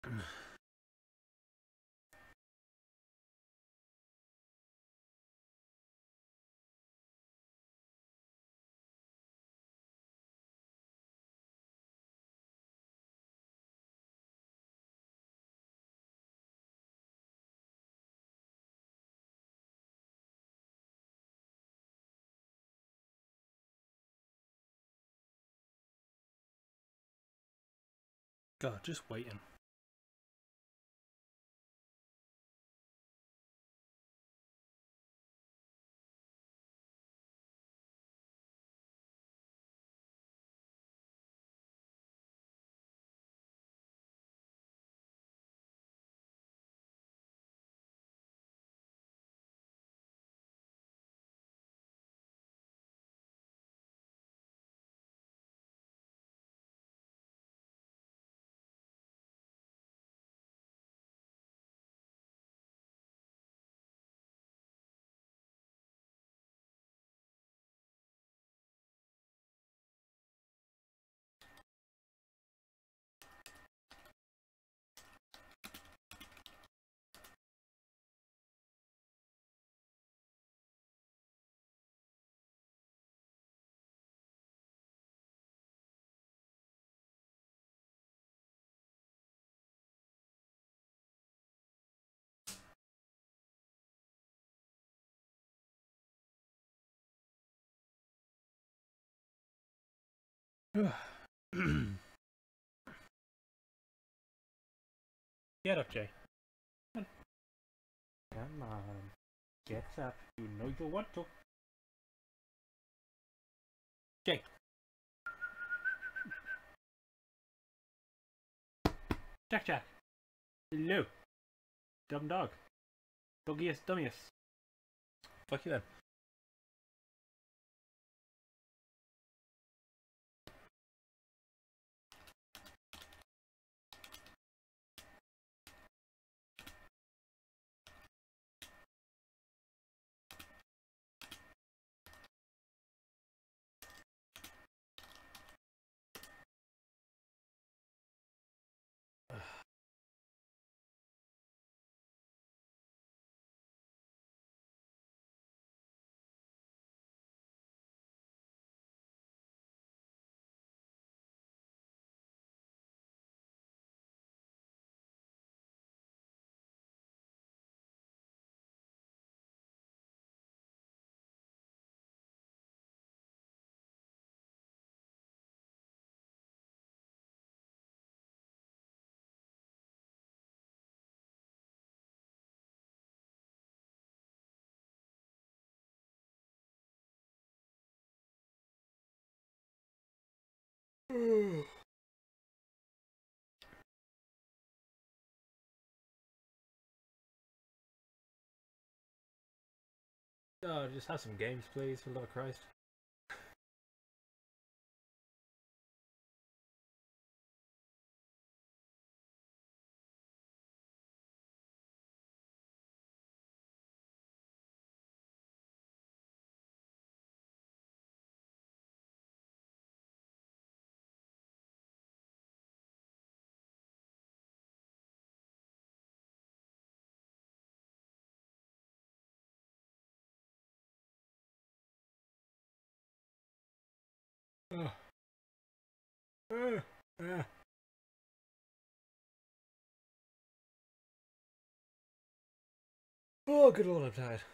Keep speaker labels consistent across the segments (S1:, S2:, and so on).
S1: God, just waiting. Get up, Jay.
S2: Come on. Get up. You know you want to.
S1: Jay.
S2: Jack Jack. Hello. Dumb dog. Doggiest dummiest.
S1: Fuck you then.
S2: Oh, just have some games, please, for the love of Christ.
S1: Oh, good lord, I'm tired.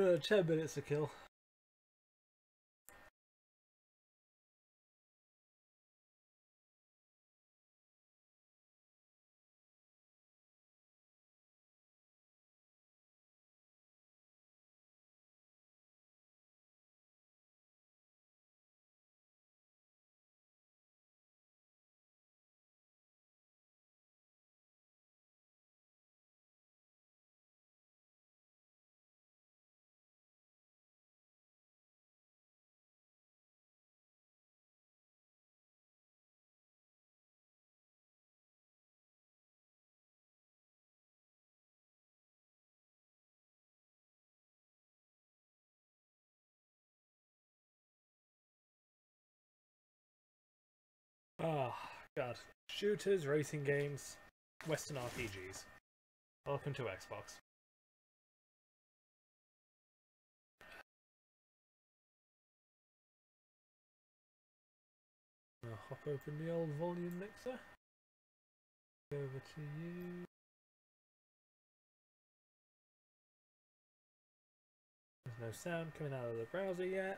S1: 10 minutes to kill. Oh, God. Shooters, racing games, Western RPGs. Welcome to Xbox. I'll hop open the old volume mixer. Go over to you. There's no sound coming out of the browser yet.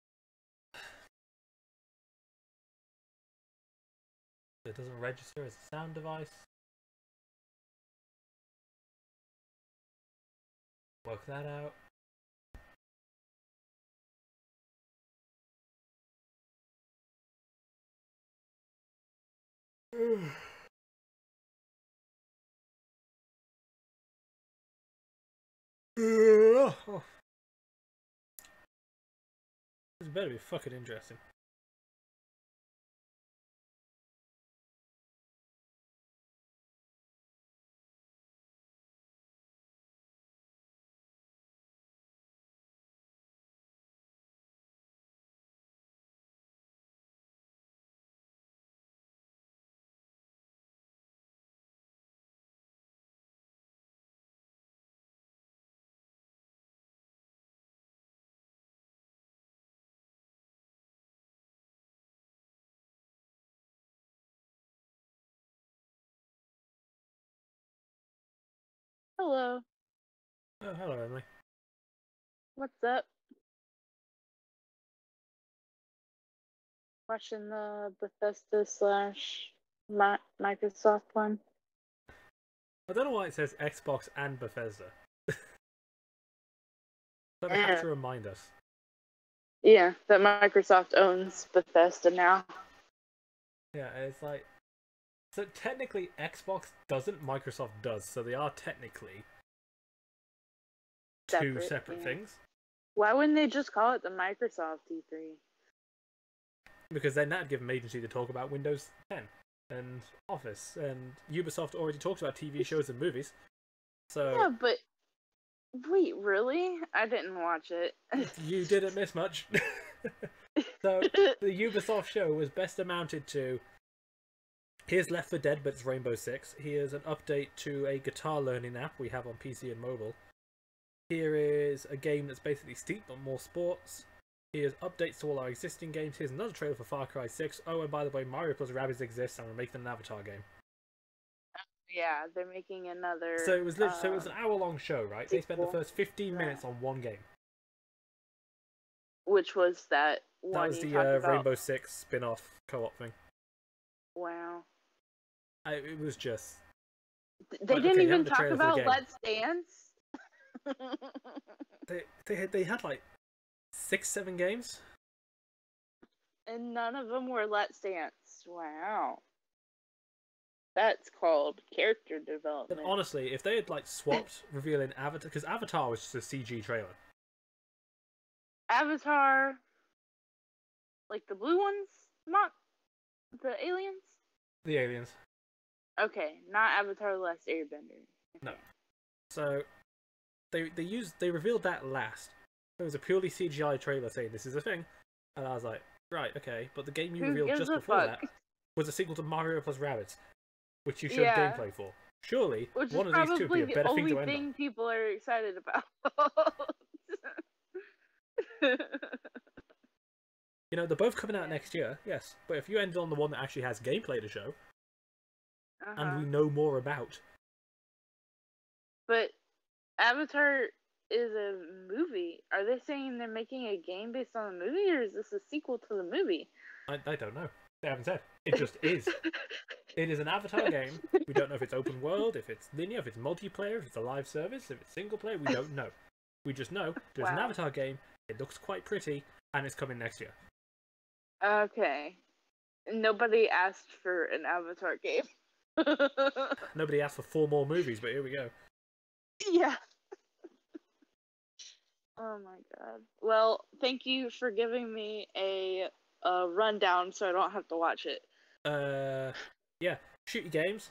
S1: It doesn't register as a sound device. Work that out. Oh. This better be fucking interesting.
S3: Hello.
S1: Oh, hello, Emily.
S3: What's up? Watching the Bethesda slash Microsoft one.
S1: I don't know why it says Xbox and Bethesda. But they have to remind us.
S3: Yeah, that Microsoft owns Bethesda now.
S1: Yeah, it's like... So technically Xbox doesn't, Microsoft does. So they are technically two separate things.
S3: Why wouldn't they just call it the Microsoft E3?
S1: Because then that'd give them agency to talk about Windows 10 and Office. And Ubisoft already talks about TV shows and movies. So
S3: Yeah, but... Wait, really? I didn't watch it.
S1: You didn't miss much. So, the Ubisoft show was best amounted to... Here's Left 4 Dead, but it's Rainbow Six. Here's an update to a guitar learning app we have on PC and mobile. Here is a game that's basically Steep, but more sports. Here's updates to all our existing games. Here's another trailer for Far Cry 6. Oh, and by the way, Mario plus Rabbids exists, and we're making an Avatar game.
S3: Yeah, they're making another...
S1: So it was so it was an hour-long show, right? They spent the first 15 minutes on one game.
S3: Which was that one
S1: That was the Rainbow Six spin-off co-op thing.
S3: Wow.
S1: It was just...
S3: They didn't even talk about Let's Dance?
S1: They had like 6-7 games.
S3: And none of them were Let's Dance. Wow. That's called character development.
S1: And honestly, if they had like swapped revealing Avatar, because Avatar was just a CG trailer.
S3: Avatar, like the blue ones, not the aliens.
S1: The aliens.
S3: Okay, not Avatar: The Last Airbender. Okay.
S1: No. So they revealed that last. It was a purely CGI trailer saying this is a thing, and I was like, right, okay. But the game you revealed just before that was a sequel to Mario plus Rabbids, which you showed gameplay for. Surely one of these two would be a better thing to end on.
S3: Which is probably the only thing people are excited about.
S1: You know, they're both coming out next year, yes. But if you end on the one that actually has gameplay to show, and we know more about.
S3: But Avatar is a movie. Are they saying they're making a game based on the movie, or is this a sequel to the movie?
S1: I don't know. They haven't said. It just is. It is an Avatar game. We don't know if it's open world, if it's linear, if it's multiplayer, if it's a live service, if it's single player. We don't know. We just know there's an Avatar game. It looks quite pretty, and it's coming next year.
S3: Okay. Nobody asked for an Avatar game.
S1: Nobody asked for 4 more movies, but here we go.
S3: Yeah. Oh my god. Well, thank you for giving me a rundown so I don't have to watch it.
S1: Yeah. Shooty games.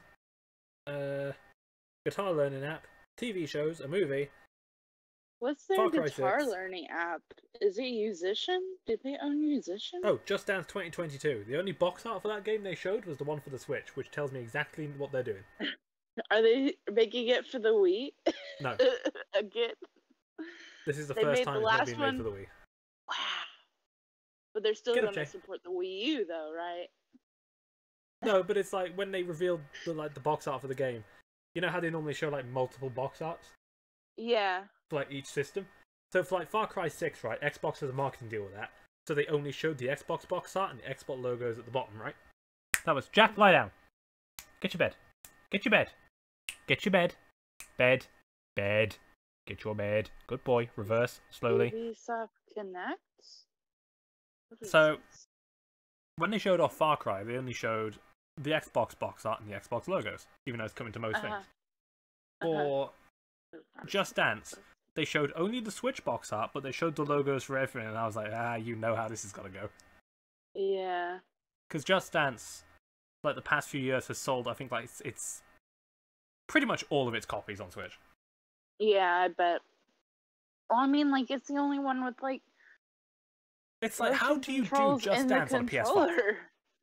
S1: Guitar learning app. TV shows. A movie.
S3: What's their
S1: Far Cry
S3: guitar
S1: 6.
S3: learning app? Is it Musician? Did they own Musician?
S1: Oh, Just Dance 2022. The only box art for that game they showed was the one for the Switch, which tells me exactly what they're doing.
S3: Are they making it for the Wii?
S1: No.
S3: Again?
S1: This is the
S3: They
S1: first
S3: made
S1: time
S3: the
S1: it's not
S3: last
S1: been
S3: one-
S1: made for the Wii.
S3: Wow. But they're still
S1: Get up,
S3: going to
S1: Jay.
S3: support the Wii U, though, right?
S1: No, but it's like when they revealed the box art for the game. You know how they normally show like multiple box arts
S3: Yeah.
S1: for like each system? So for like Far Cry 6, right, Xbox has a marketing deal with that. So they only showed the Xbox box art and the Xbox logos at the bottom, right? That was Jack, lie down. Get your bed. Get your bed. Get your bed. Bed. Bed. Get your bed. Good boy. Reverse. Slowly.
S3: Ubisoft Connect? What is
S1: So,
S3: this?
S1: when they showed off Far Cry, they only showed the Xbox box art and the Xbox logos, even though it's coming to most things. For Just Dance, they showed only the Switch box art, but they showed the logos for everything, and I was like, you know how this is gonna go.
S3: Yeah.
S1: Because Just Dance, like the past few years, has sold, I think, like it's pretty much all of its copies on Switch.
S3: Yeah, I bet. Well, I mean, like, it's the only one with, like,
S1: It's like, how do you do
S3: controls
S1: Just
S3: in the
S1: Dance on a PS5?
S3: controller.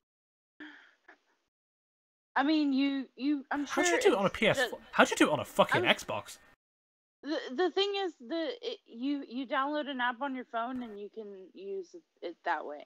S3: I mean, I'm sure.
S1: How'd you do it on a PS4? How'd you do it on a fucking Xbox?
S3: The thing is, you download an app on your phone and you can use it that way.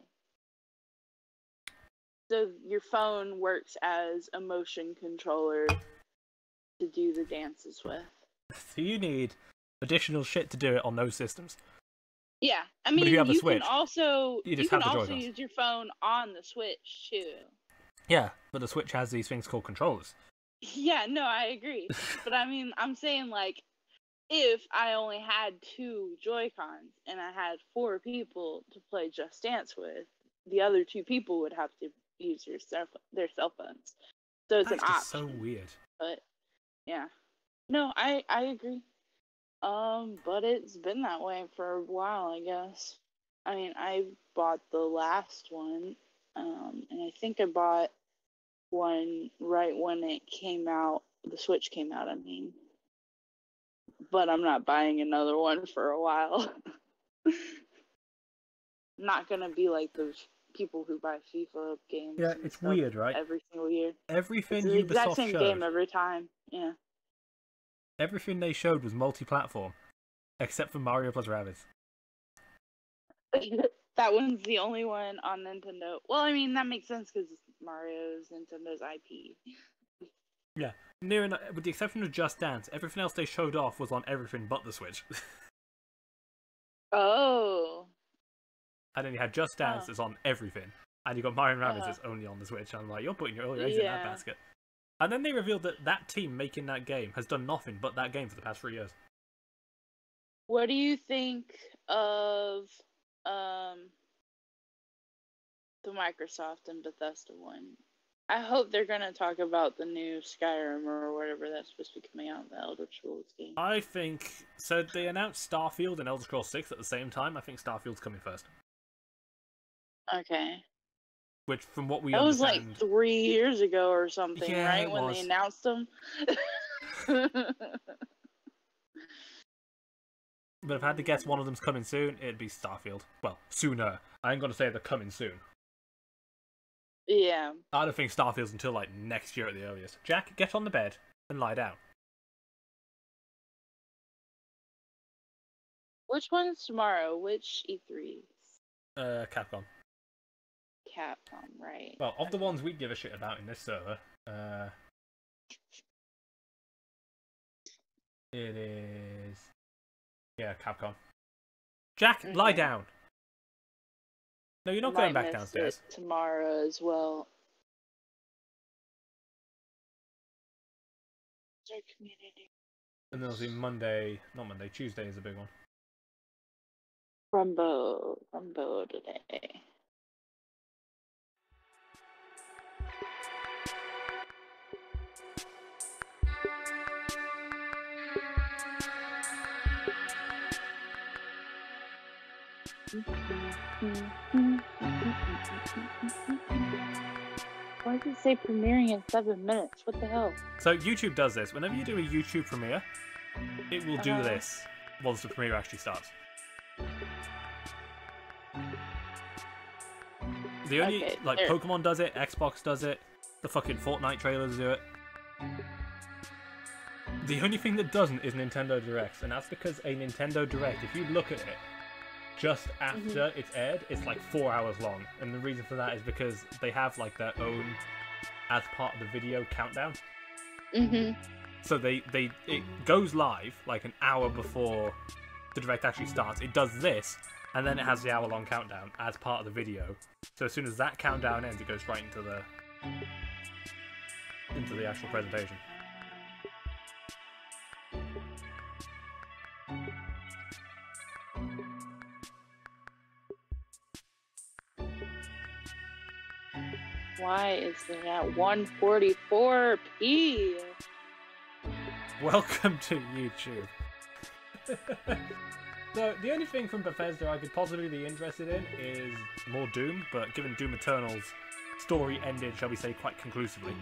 S3: So your phone works as a motion controller to do the dances with.
S1: So you need additional shit to do it on those systems.
S3: Yeah, I
S1: But
S3: mean,
S1: if you have the
S3: you
S1: Switch,
S3: can also
S1: you just
S3: can
S1: have the
S3: also
S1: Joy-Cons.
S3: use your phone on the Switch too.
S1: Yeah, but the Switch has these things called controllers.
S3: Yeah, no, I agree. But I mean, I'm saying, like, if I only had 2 Joy-Cons and I had 4 people to play Just Dance with, the other 2 people would have to use their cell phones. So it's
S1: That's
S3: an
S1: just
S3: option.
S1: so weird.
S3: But yeah, no, I agree. But it's been that way for a while, I guess. I mean, I bought the last one, and I think I bought one right when it came out. The Switch came out, I mean. But I'm not buying another one for a while. Not gonna be like those people who buy FIFA games.
S1: Yeah,
S3: and
S1: it's
S3: stuff
S1: weird, right?
S3: Every single year.
S1: Everything
S3: It's the exact
S1: Ubisoft
S3: same
S1: showed,
S3: game every time. Yeah.
S1: everything they showed was multi-platform, except for Mario plus Rabbids.
S3: That one's the only one on Nintendo. Well, I mean, that makes sense because Mario's Nintendo's IP.
S1: Yeah, near enough, with the exception of Just Dance, everything else they showed off was on everything but the Switch.
S3: Oh.
S1: And then you had Just Dance that's on everything, and you got Mario and Rabbids that's only on the Switch. I'm like, you're putting all your eggs in that basket. And then they revealed that that team making that game has done nothing but that game for the past 3 years.
S3: What do you think of the Microsoft and Bethesda one? I hope they're gonna talk about the new Skyrim or whatever that's supposed to be coming out, the Elder Scrolls game.
S1: I think so. They announced Starfield and Elder Scrolls 6 at the same time. I think Starfield's coming first.
S3: Okay.
S1: Which, from what we
S3: That was
S1: understand,
S3: like 3 years ago or something,
S1: Yeah,
S3: right?
S1: it
S3: When
S1: was.
S3: they announced them.
S1: but if I had to guess one of them's coming soon, it'd be Starfield. Well, sooner. I ain't gonna say they're coming soon.
S3: Yeah.
S1: I don't think Starfield's until like next year at the earliest. Jack, get on the bed and lie down.
S3: Which one's tomorrow? Which E3s?
S1: Capcom.
S3: Capcom, right?
S1: Well, of the ones we give a shit about in this server, it is Yeah, Capcom. Jack, lie down. No, you're not going back downstairs.
S3: Tomorrow as well. Our community.
S1: And then obviously Tuesday is a big one.
S3: Rumbo today. Why does it say premiering in 7 minutes? What the hell?
S1: So YouTube does this. Whenever you do a YouTube premiere, it will do this once the premiere actually starts. The only Pokemon does it, Xbox does it, the fucking Fortnite trailers do it. The only thing that doesn't is Nintendo Directs, and that's because a Nintendo Direct, if you look at it, just after it's aired, it's like 4 hours long. And the reason for that is because they have like their own, as part of the video, countdown. So it goes live like an hour before the Direct actually starts. It does this, and then it has the hour-long countdown as part of the video. So as soon as that countdown ends, it goes right into the actual presentation.
S3: Why is it at 144p?
S1: Welcome to YouTube. So, the only thing from Bethesda I could possibly be interested in is more Doom, but given Doom Eternal's story ended, shall we say, quite conclusively,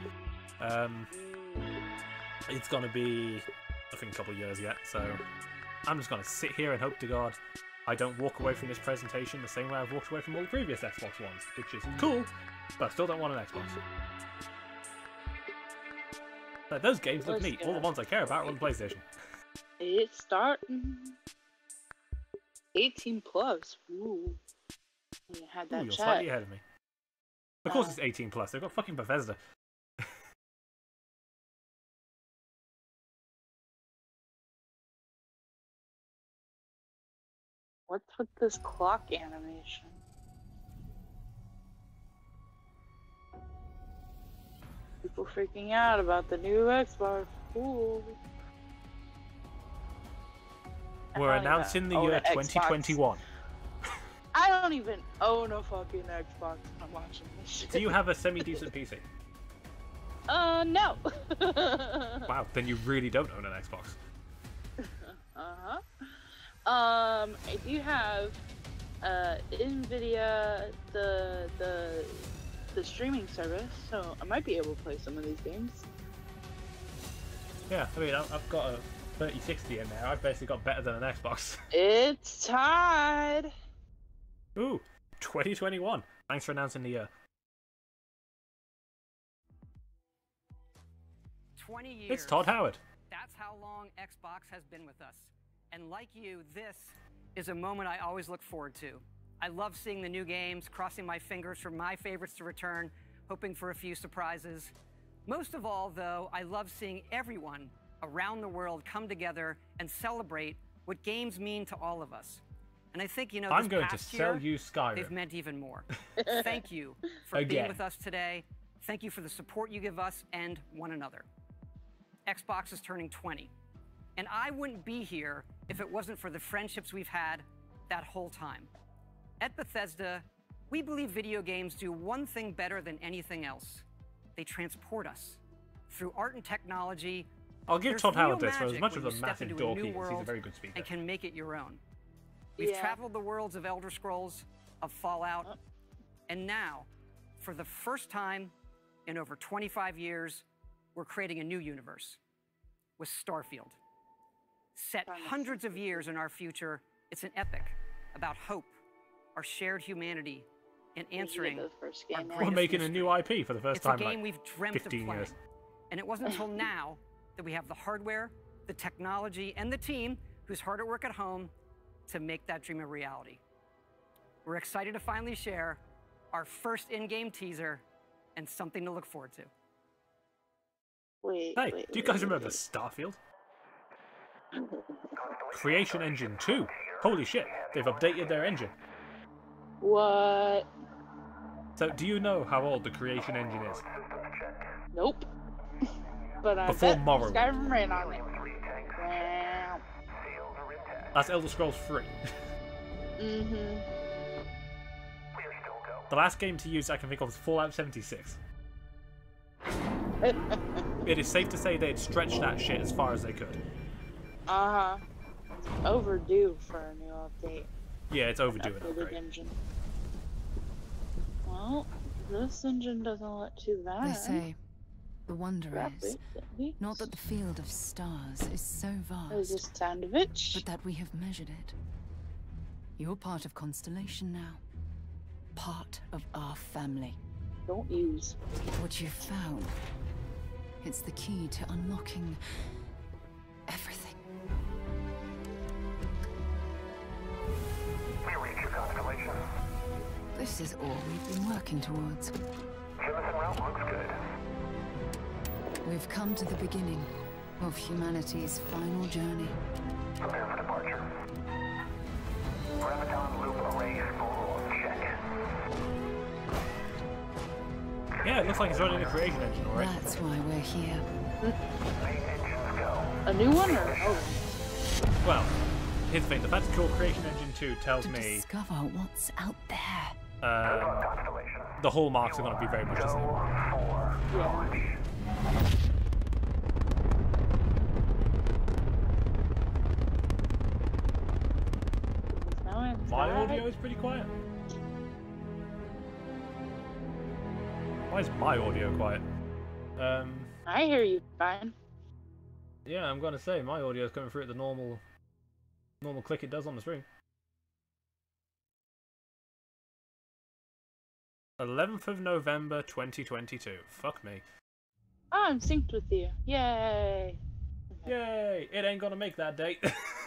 S1: it's going to be, I think, a couple of years yet, so I'm just going to sit here and hope to God I don't walk away from this presentation the same way I've walked away from all the previous Xbox ones, which is cool, but I still don't want an Xbox. Like, those games look neat. All the ones I care about are on the PlayStation.
S3: It's starting. 18 plus. Ooh. You had that
S1: you're slightly ahead of me. Of course it's 18 plus. They've got fucking Bethesda.
S3: What's with this clock animation? People freaking out about the new Xbox. Ooh.
S1: We're announcing the year 2021.
S3: I don't even own a fucking Xbox when I'm watching this shit.
S1: Do you have a semi-decent PC?
S3: No.
S1: Wow, then you really don't own an Xbox.
S3: I do have NVIDIA, the streaming service, so I might be able to play some of these games.
S1: Yeah, I mean, I've got a 3060 in there. I've basically got better than an Xbox.
S3: It's tied.
S1: Ooh, 2021. Thanks for announcing the year.
S4: 20 years.
S1: It's Todd Howard.
S4: That's how long Xbox has been with us. And like you, this is a moment I always look forward to. I love seeing the new games, crossing my fingers for my favorites to return, hoping for a few surprises. Most of all, though, I love seeing everyone around the world come together and celebrate what games mean to all of us. And I think,
S1: I'm going to sell you Skyrim.
S4: They've meant even more. Thank you for being with us today. Thank you for the support you give us and one another. Xbox is turning 20. And I wouldn't be here if it wasn't for the friendships we've had that whole time. At Bethesda, we believe video games do one thing better than anything else. They transport us. Through art and technology,
S1: I'll give Todd Howard this, for as much of a massive dork he is, he's a very good speaker.
S4: And can make it your own. We've traveled the worlds of Elder Scrolls, of Fallout, and now, for the first time in over 25 years, we're creating a new universe with Starfield. Set hundreds of years in our future, it's an epic about hope, our shared humanity, and answering our greatest
S1: We're making a new IP for the first time
S4: in a game we've dreamt
S1: 15
S4: of playing.
S1: years.
S4: And it wasn't until now that we have the hardware, the technology, and the team who's hard at work at home to make that dream a reality. We're excited to finally share our first in-game teaser and something to look forward to.
S3: Wait,
S1: hey, do you guys remember Starfield? Creation Engine 2. Holy shit, they've updated their engine.
S3: What?
S1: So, do you know how old the Creation Engine is?
S3: Nope. But I
S1: Before
S3: bet
S1: Morrowind.
S3: Skyrim ran on it. Wow.
S1: That's Elder Scrolls 3.
S3: Mm-hmm.
S1: The last game to use I can think of is Fallout 76. It is safe to say they'd stretched that shit as far as they could.
S3: Uh-huh. Overdue for a new update.
S1: Yeah, it's overdue an
S3: Updated
S1: upgrade.
S3: engine. Well, this engine doesn't look too bad.
S5: They say the wonder is
S3: Graphics,
S5: not that the field of stars is so
S3: There's a
S5: vast,
S3: sandwich.
S5: but that we have measured it. You're part of Constellation now. Part of our family.
S3: Don't use.
S5: What you've found, it's the key to unlocking everything.
S6: We reach your constellation.
S5: This is all we've been working towards.
S6: Jemison route looks good.
S5: We've come to the beginning of humanity's final journey.
S6: Prepare for departure. Graviton loop array spool check.
S1: Yeah, it looks like it's running the Creation Engine already.
S5: That's why we're here.
S6: Main engines go.
S3: A new one or oh.
S1: Well, here's the thing. The fact it's called Creation Engine 2 tells
S5: To
S1: me
S5: discover what's out there.
S6: Constellation.
S1: the hallmarks are going to be very much the
S6: Go
S1: same.
S6: for launch.
S3: Now it's
S1: My
S3: back.
S1: audio is pretty quiet. Why is my audio quiet?
S3: I hear you fine.
S1: Yeah, I'm going to say my audio is coming through at the normal click it does on the stream. 11th of November 2022. Fuck me.
S3: Oh, I'm synced with you. Yay!
S1: Yay! It ain't gonna make that date.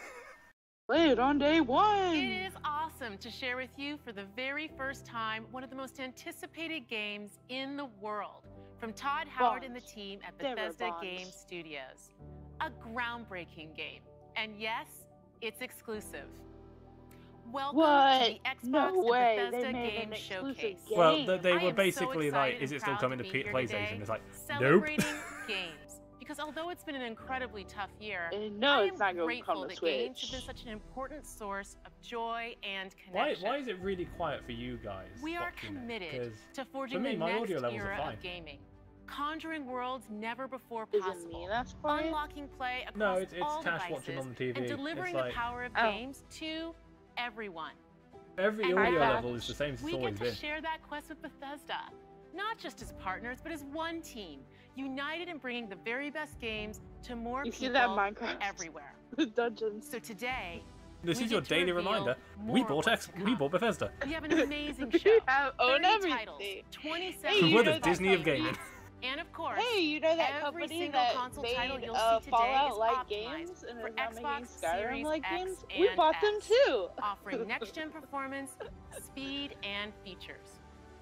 S3: Played on day one.
S7: It is awesome to share with you for the very first time one of the most anticipated games in the world from Todd Howard and the team at
S3: They were
S7: Bethesda
S3: bombs.
S7: Game Studios. A groundbreaking game. And yes, it's exclusive. Welcome
S3: What?
S7: to the Xbox
S3: No
S7: and
S3: way.
S7: Bethesda
S3: They made
S7: Game
S3: an exclusive
S7: Showcase.
S3: game.
S1: Well, they
S7: I
S1: were
S7: am so
S1: basically like,
S7: excited
S1: is
S7: and
S1: it still
S7: proud
S1: coming to
S7: be here
S1: PlayStation?
S7: today,
S1: It's like, nope.
S7: celebrating games. Because although it's been an incredibly tough year,
S3: No,
S7: I
S3: it's not
S7: am
S3: gonna
S7: grateful
S3: come to
S7: that games have
S3: Switch.
S7: been such an important source of joy and
S1: Why
S7: connection.
S1: is it really quiet for you guys?
S7: We are
S1: watching it?
S7: committed
S1: 'Cause
S7: to forging
S1: for me,
S7: the
S1: my
S7: next
S1: audio levels are
S7: era
S1: fine.
S7: of gaming, conjuring worlds never before
S3: Is
S7: possible,
S3: it me that's quiet?
S7: unlocking play across
S1: No, it's
S7: all
S1: Cash
S7: devices,
S1: watching on the TV.
S7: and delivering
S1: It's like
S7: the power of
S3: Oh.
S7: games to everyone.
S1: every
S7: And
S1: audio
S7: Cash,
S1: level is the same as it's
S7: We get
S1: always
S7: to
S1: been.
S7: share that quest with Bethesda, not just as partners, but as one team, united in bringing the very best games to more
S3: You see
S7: people
S3: that Minecraft?
S7: everywhere.
S3: The dungeons.
S7: So today,
S1: This
S7: we
S1: is your
S7: get to
S1: daily
S7: reveal
S1: reminder.
S7: more
S1: We
S7: of
S1: bought
S7: what's to
S1: we
S7: come.
S1: bought Bethesda.
S7: We have an amazing show.
S3: You have own
S7: 30
S3: everything.
S7: titles, 27
S3: Hey, you
S1: We're
S3: know
S1: the
S3: that
S1: Disney of
S3: company?
S1: gaming.
S7: and of course,
S3: Hey, you know that
S7: every
S3: company
S7: single
S3: that
S7: console title
S3: made
S7: you'll see today
S3: Fallout
S7: is
S3: like
S7: optimized
S3: games and
S7: for
S3: is now making
S7: Xbox
S3: Skyrim
S7: Series
S3: like
S7: X
S3: games? We
S7: and
S3: bought them
S7: S,
S3: too.
S7: offering next-gen performance, speed, and features.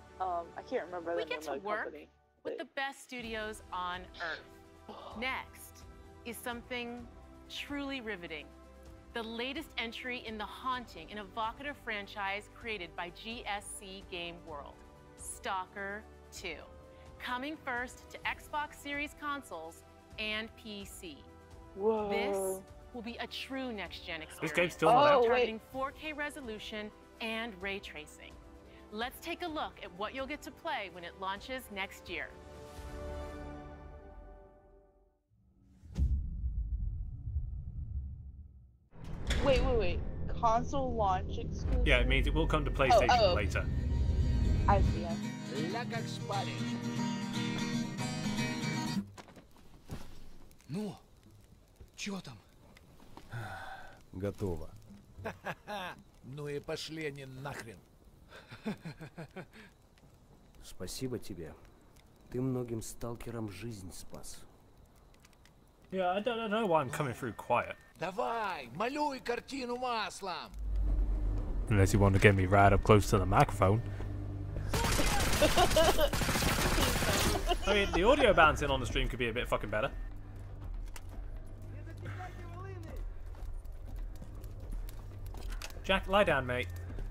S3: I can't remember
S7: We
S3: the
S7: get
S3: name
S7: to
S3: of the
S7: work
S3: company.
S7: with the best studios on Earth. Next is something truly riveting. The latest entry in the haunting and evocative franchise created by GSC Game World, Stalker 2. Coming first to Xbox Series consoles and PC.
S3: Whoa.
S7: This will be a true next-gen experience.
S1: This game's still not out.
S3: Oh, wait.
S7: Targeting 4K resolution and ray tracing. Let's take a look at what you'll get to play when it launches next year.
S3: Wait. Console launch exclusive?
S1: Yeah, it means it will come to PlayStation
S3: oh.
S1: later.
S3: I see.
S8: Ля как спали. Ну, чё там?
S9: Готово.
S8: Ну и пошли они нахрен.
S9: Спасибо тебе. Ты многим сталкерам жизнь спас.
S1: Yeah, I don't know why I'm coming through quiet.
S8: Давай, малюй картину маслом.
S1: Unless you want to get me right up close to the microphone. I mean, the audio balancing on the stream could be a bit fucking better. Jack, lie down, mate.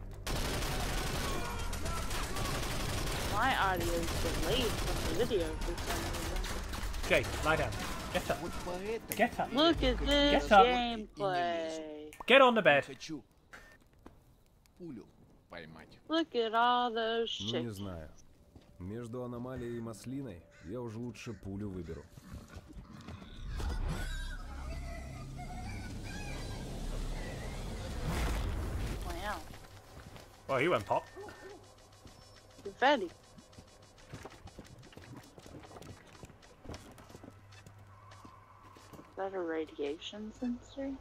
S3: My audio is delayed from the video for some reason.
S1: Jay, lie down. Get up. Get up.
S3: Look at this
S1: Get up.
S3: gameplay.
S1: Get on the bed.
S8: Хочу пулю поймать.
S3: Look at all those
S9: Ну, не
S3: chickens.
S9: знаю. Между аномалией и маслиной я уже лучше пулю выберу.
S3: Wow.
S1: Well, he went pop.
S3: Confetti. Is that a radiation sensor?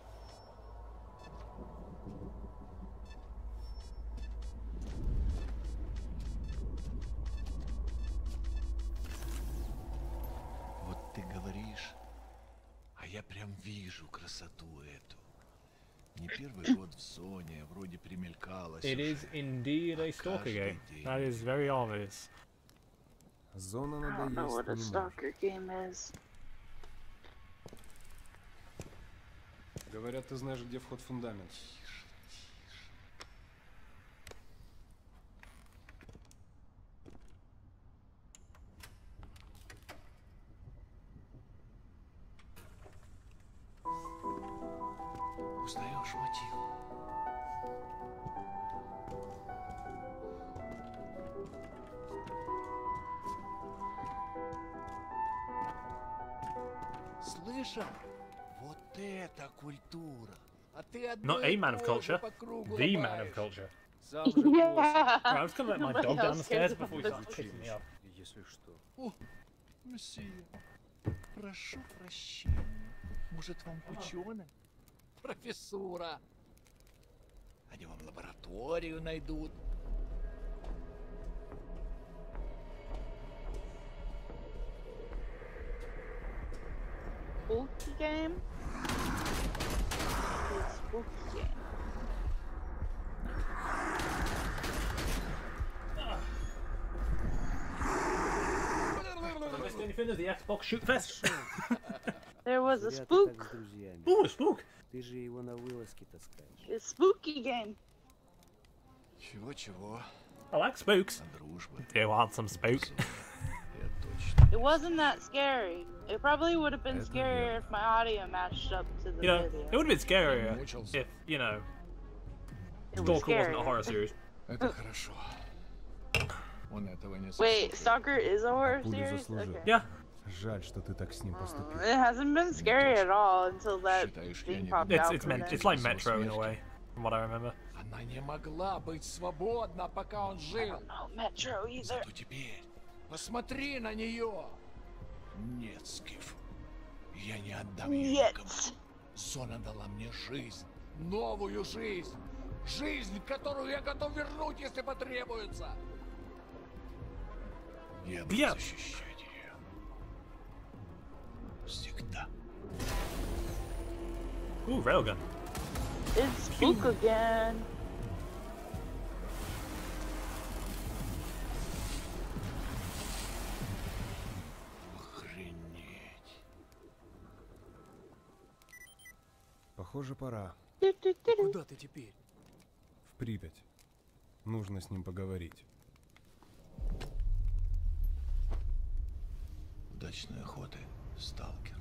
S8: Вот ты говоришь, а я прям вижу красоту эту. Не первый год в зоне, вроде примелькалась.
S1: It is indeed a stalker game. That is very obvious.
S9: Зона
S3: I don't know what a
S9: надоесть не может.
S3: stalker game is.
S9: Говорят, ты знаешь, где вход в фундамент.
S8: Узнаешь мотив? Слышал? Вот это культура. А ты
S1: Not a man of culture,
S8: по кругу
S1: the man of
S8: ломаешь.
S1: culture.
S9: Сам же
S3: Yeah.
S1: Right, I'm just gonna let my
S3: Nobody
S1: dog down
S3: else
S1: the stairs
S3: cares
S1: before he
S3: about
S1: starts
S3: this.
S1: picking me up.
S9: Если что.
S8: О, месье, прошу прощения. Может, вам ученый? Профессура. Они вам лабораторию найдут.
S3: Spooky game? It's spooky game.
S1: I missed anything of the Xbox Shoot Fest.
S3: There was a
S9: Зря ты так
S3: spook.
S9: с друзьями.
S1: Ooh, a spook.
S9: Ты же его на вылазки таскаешь.
S3: It's spooky game.
S8: Чего-чего?
S1: I like spooks.
S8: А дружба?
S1: Do you want some spook?
S8: Я точно.
S3: It wasn't that scary. It probably would have been
S9: Это
S3: scarier
S9: верно.
S3: if my audio matched up to the
S1: You know,
S3: video.
S1: it would have been scarier
S8: Мучился.
S1: if, you know,
S3: It was
S1: Stalker wasn't a
S3: scarier.
S1: horror series.
S8: Это хорошо. Он этого не
S3: Wait,
S8: заслужил.
S3: Stalker is a horror
S9: Пулю
S3: series?
S9: заслужил.
S3: Okay.
S1: Yeah,
S9: Жаль, что ты так с ним поступил.
S3: It hasn't been scary at all until that
S8: Считаешь, я
S3: thing
S8: не
S3: popped
S8: думаю,
S3: out.
S1: it's
S3: from
S1: meant.
S3: there.
S1: It's like Metro in a way, from what I remember.
S8: Она не могла быть свободна, пока он
S3: I
S8: жил.
S3: don't know Metro either.
S8: Зато теперь посмотри на нее. Нет, Скиф, я не отдам ее никому.
S3: Нет.
S8: Зона дала мне жизнь, новую жизнь. Жизнь, которую я готов вернуть, если потребуется. Я буду
S1: Бьет.
S8: защищать ее. Всегда.
S1: Ooh, railgun.
S3: It's spook again.
S8: Охренеть.
S9: Похоже, пора.
S3: Do-do-do-do.
S8: Куда ты теперь?
S9: В Припять. Нужно с ним поговорить.
S8: Удачной охоты, сталкер.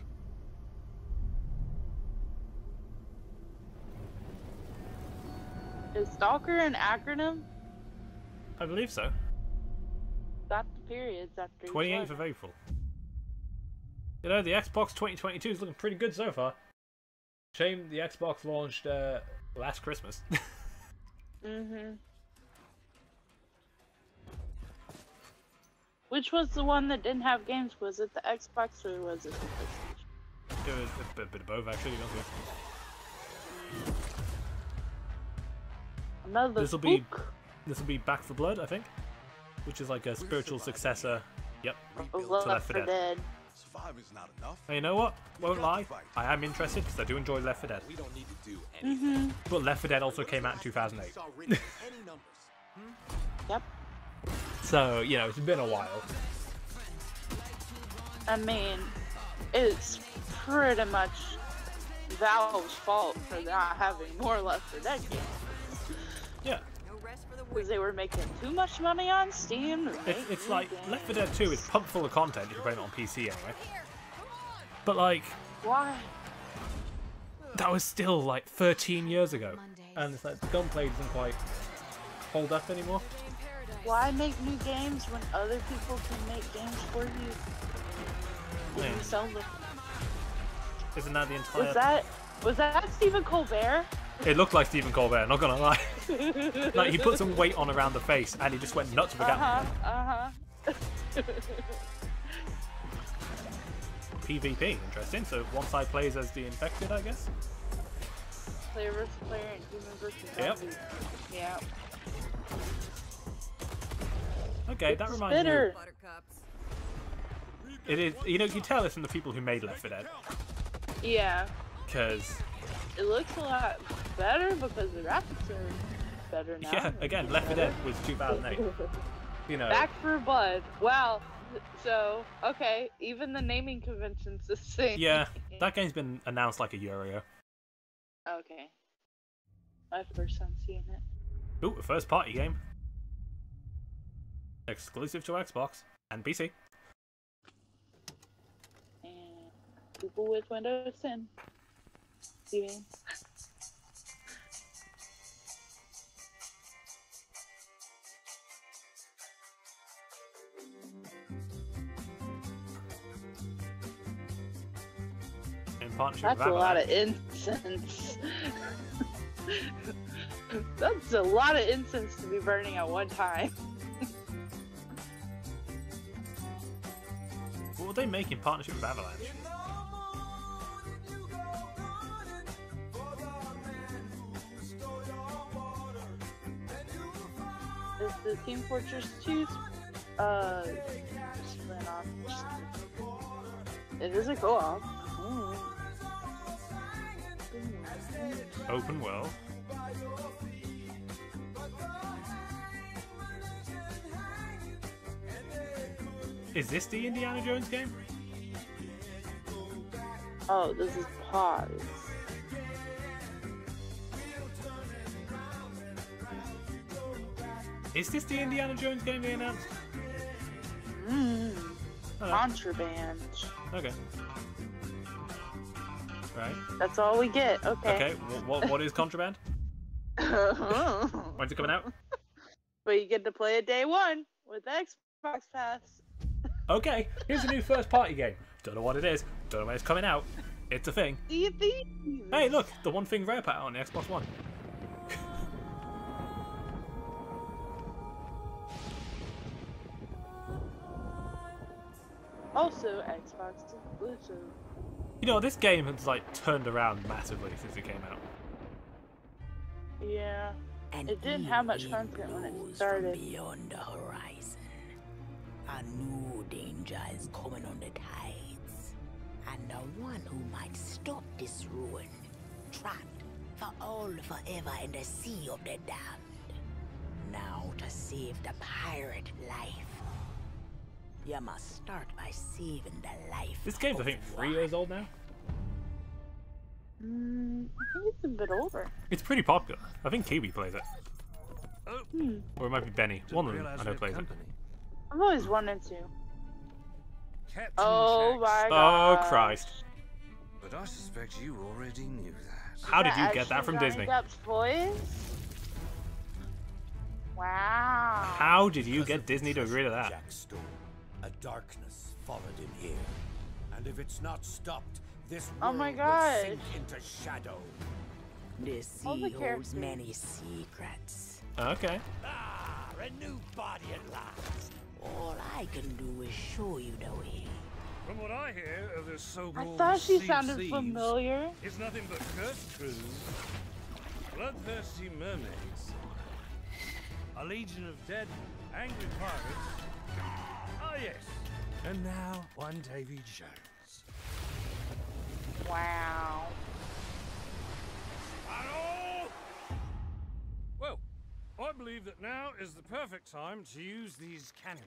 S3: Is Stalker an acronym?
S1: I believe so.
S3: Got the periods after each
S1: 28th
S3: letter.
S1: of April. You know, the Xbox 2022 is looking pretty good so far. Shame the Xbox launched last Christmas.
S3: Mm-hmm. Which was the one that didn't have games? Was it the Xbox or was it the PlayStation?
S1: It was a bit of both, actually. To be honest with you.
S3: Another
S1: This'll be-
S3: spook.
S1: This will be Back for Blood, I think, which is like a spiritual successor. Yep.
S3: Of
S1: Left
S3: Left
S1: 4
S3: 4 Dead.
S6: Surviving's not enough.
S1: And you know what? Won't lie, I am interested because I do enjoy Left 4 Dead.
S6: We don't need to do anything.
S1: But Left 4 Dead also came out in 2008.
S6: Any numbers.
S3: Yep.
S1: So, you know, it's been a while.
S3: I mean, it's pretty much Valve's fault for not having more Left 4 Dead games.
S1: Yeah.
S3: Because they were making too much money on Steam. to make
S1: It's
S3: new
S1: like
S3: games.
S1: Left 4 Dead 2 is pumped full of content if you're playing it on PC anyway. But like,
S3: Why?
S1: that was still like 13 years ago, and it's like the gunplay doesn't quite hold up anymore.
S3: Why make new games when other people can make games for you?
S1: Man.
S3: You sell them.
S1: Isn't that the entire?
S3: Was that Stephen Colbert?
S1: It looked like Stephen Colbert. Not gonna lie. Like he put some weight on around the face, and he just went nuts with the gun. PvP, interesting. So one side plays as the infected, I guess.
S3: Player versus player and human versus
S1: Yep.
S3: zombie. Yeah.
S1: Okay, that reminds
S3: Bitter.
S1: me. It is. You know, you tell this from the people who made Left 4 Dead,
S3: Yeah.
S1: because
S3: It looks a lot better because the graphics are better now.
S1: yeah, again, Left 4 Dead was 2008. You know.
S3: Back for Blood. Wow. So, okay, even the naming convention's the same.
S1: Yeah, that game's been announced like a year ago.
S3: Okay. My first time seeing it.
S1: Ooh, a first party game. Exclusive to Xbox and PC.
S3: And people with Windows 10. Steven.
S1: In partnership
S3: That's
S1: with
S3: a lot
S1: Avalanche.
S3: of incense. That's a lot of incense to be burning at one time.
S1: What would they make in partnership with Avalanche?
S3: Is the Team Fortress 2 spin-off? It is a co-op.
S1: Open world. Is this the Indiana Jones game?
S3: Oh, this is pause.
S1: Is this the Indiana Jones game they announced?
S3: Mm.
S1: Oh,
S3: Contraband.
S1: okay. Right.
S3: That's all we get. Okay.
S1: Okay. What is Contraband? When's it coming out?
S3: But you get to play it day one with Xbox Pass.
S1: Okay. Here's a new first party game. Don't know what it is. Don't know when it's coming out. It's a thing.
S3: Sea of Thieves.
S1: Hey, look, the one thing Rare put out on the Xbox One.
S3: Also Xbox exclusive.
S1: You know, this game has like turned around massively since it came out.
S3: Yeah. It didn't have much content when it started.
S10: Beyond the horizon, a new danger is coming on the tides, and the one who might stop this ruin, trapped for all forever in the sea of the damned. Now to save the pirate life, you must start by saving the life.
S1: This game's, I think, 3 years old now.
S3: I think it's a bit older.
S1: It's pretty popular. I think Kiwi plays it.
S3: Hmm.
S1: Or it might be Benny. One of them I know plays it.
S3: I've always wanted to.
S11: Captain
S3: Oh
S11: Jack's-
S3: my
S1: Oh,
S3: god.
S1: Christ.
S11: But I suspect you already knew that.
S1: How did you get that from Disney?
S3: Depp's voice? Wow.
S1: How did you get Disney to agree to that?
S12: Jack's storm. A darkness followed him here. And if it's not stopped, this
S3: Oh
S12: world
S3: my
S12: will
S3: gosh.
S12: sink into shadow.
S10: This
S3: All the
S10: sea holds
S3: characters.
S10: many secrets.
S1: Okay.
S12: Ah, a new body at last.
S10: All I can do is show you the way.
S11: From what I hear of this
S3: I
S11: so-called
S3: thought she
S11: Sea of
S3: sounded
S11: Thieves,
S3: familiar.
S11: it's nothing but cursed crews, bloodthirsty mermaids, a legion of dead, angry pirates. Ah, yes. And now, one Davy Jones.
S3: Wow.
S11: Hello! Well, I believe that now is the perfect time to use these cannons.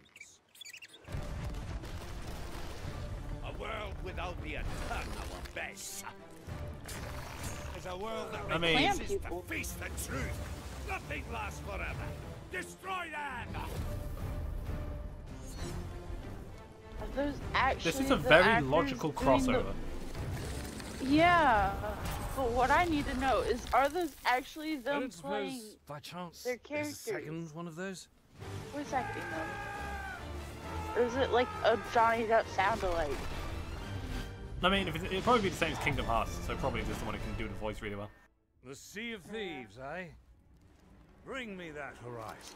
S12: A world without the attack of a base. Is a world that
S1: I mean-
S12: refuses to face the truth.
S11: Nothing lasts forever. Destroy them!
S3: Are those actually
S1: This is a
S3: the
S1: very
S3: actors
S1: logical
S3: doing the-
S1: crossover.
S3: Yeah, but what I need to know is, are those actually
S11: I
S3: them
S11: don't
S3: playing
S11: suppose, by chance,
S3: their
S11: there's
S3: characters?
S11: a second one of those?
S3: Who's acting them? Or is it like a Johnny Depp sound-alike?
S1: I mean, if it'd probably be the same as Kingdom Hearts, so probably just the one who can do the voice really well.
S11: The Sea of Thieves, eh? Bring me that horizon.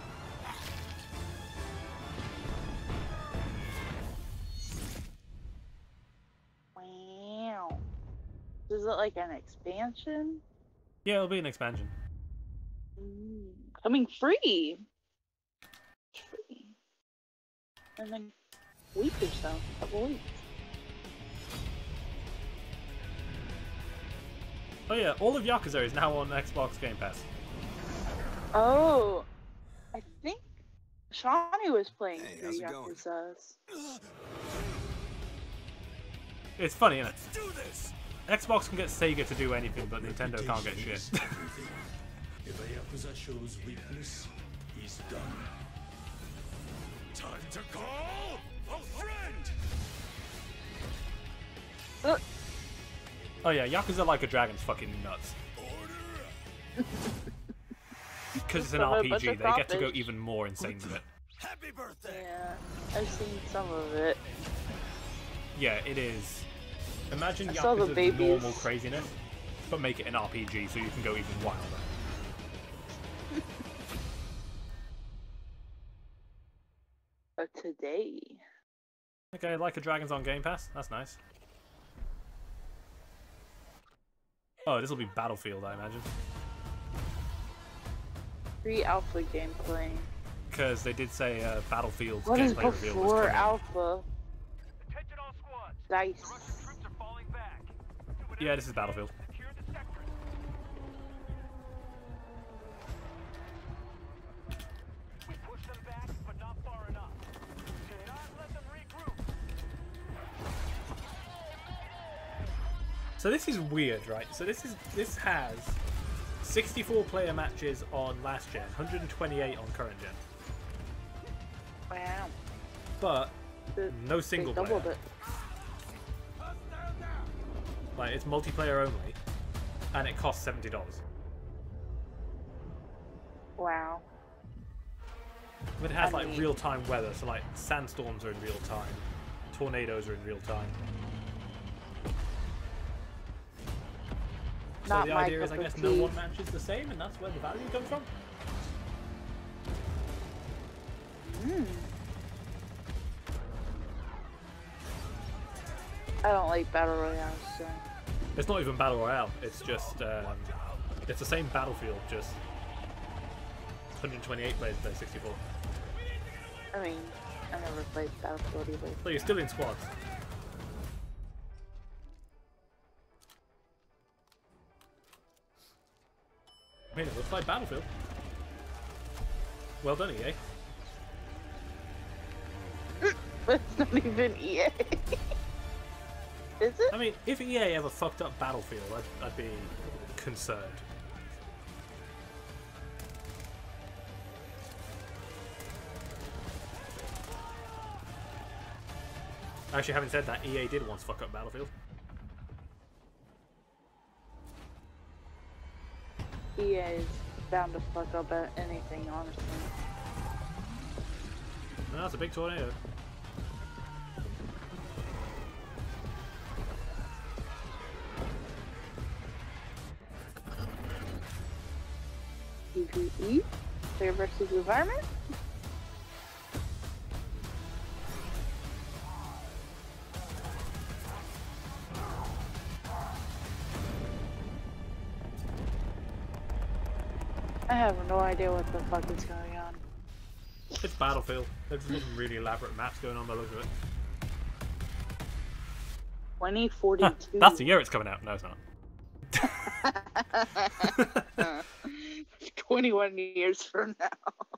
S3: Wow. Is it like an expansion?
S1: Yeah, it'll be an expansion.
S3: Coming free. Free. In a week or so. A couple weeks.
S1: Oh yeah, all of Yakuza is now on Xbox Game Pass.
S3: Oh, I think Shawnee was playing through
S6: how's it going?
S3: Yakuza's.
S1: It's funny, isn't it? Xbox can get Sega to do anything, but Nintendo can't get shit.
S13: If a Yakuza shows weakness, he's done.
S11: Time to call a friend!
S1: Oh yeah, Yakuza Like a Dragon's fucking nuts. Because it's an RPG, they get to go even more insane with it.
S11: Happy birthday!
S3: Yeah, I've seen some of it.
S1: Yeah, it is. Imagine
S3: I saw the
S1: Yakuza's
S3: babies.
S1: normal craziness, but make it an RPG so you can go even wilder.
S3: But today.
S1: Okay, Like a Dragon's on Game Pass. That's nice. Oh, this will be Battlefield, I imagine.
S3: Free alpha gameplay.
S1: Because they did say Battlefield's
S3: What is
S1: gameplay reveal was
S3: before
S1: coming.
S3: alpha? Dice.
S1: Yeah, this is Battlefield. So this is weird, right? So this has 64 player matches on last gen, 128 on current gen.
S3: Wow.
S1: But no single
S3: They doubled
S1: player.
S3: it.
S1: Like it's multiplayer only, and it costs $70.
S3: Wow.
S1: But it has
S3: I
S1: like
S3: mean-
S1: real-time weather, so like sandstorms are in real time, tornadoes are in real time. So
S3: Not
S1: the
S3: my
S1: idea is, I
S3: cup
S1: guess,
S3: of
S1: no
S3: tea.
S1: one match is the same, and that's where the value comes from.
S3: I don't like battle royales, so.
S1: It's not even battle royale. It's just it's the same Battlefield, just 128 players play 64.
S3: I mean, I never played Battlefield either.
S1: So you're still in squads. I mean, it looks like Battlefield. Well done, EA.
S3: It's not even EA. Is it?
S1: I mean, if EA ever fucked up Battlefield, I'd be concerned. Actually, having said that, EA did once fuck up Battlefield.
S3: EA is bound to fuck up at anything, honestly.
S1: No, that's a big tornado.
S3: PvE? Player versus environment? I have no idea what the fuck is going on.
S1: It's Battlefield. There's some really elaborate maps going on by the look of it.
S3: 2042.
S1: That's the year it's coming out. No, it's not.
S3: 21 years from now.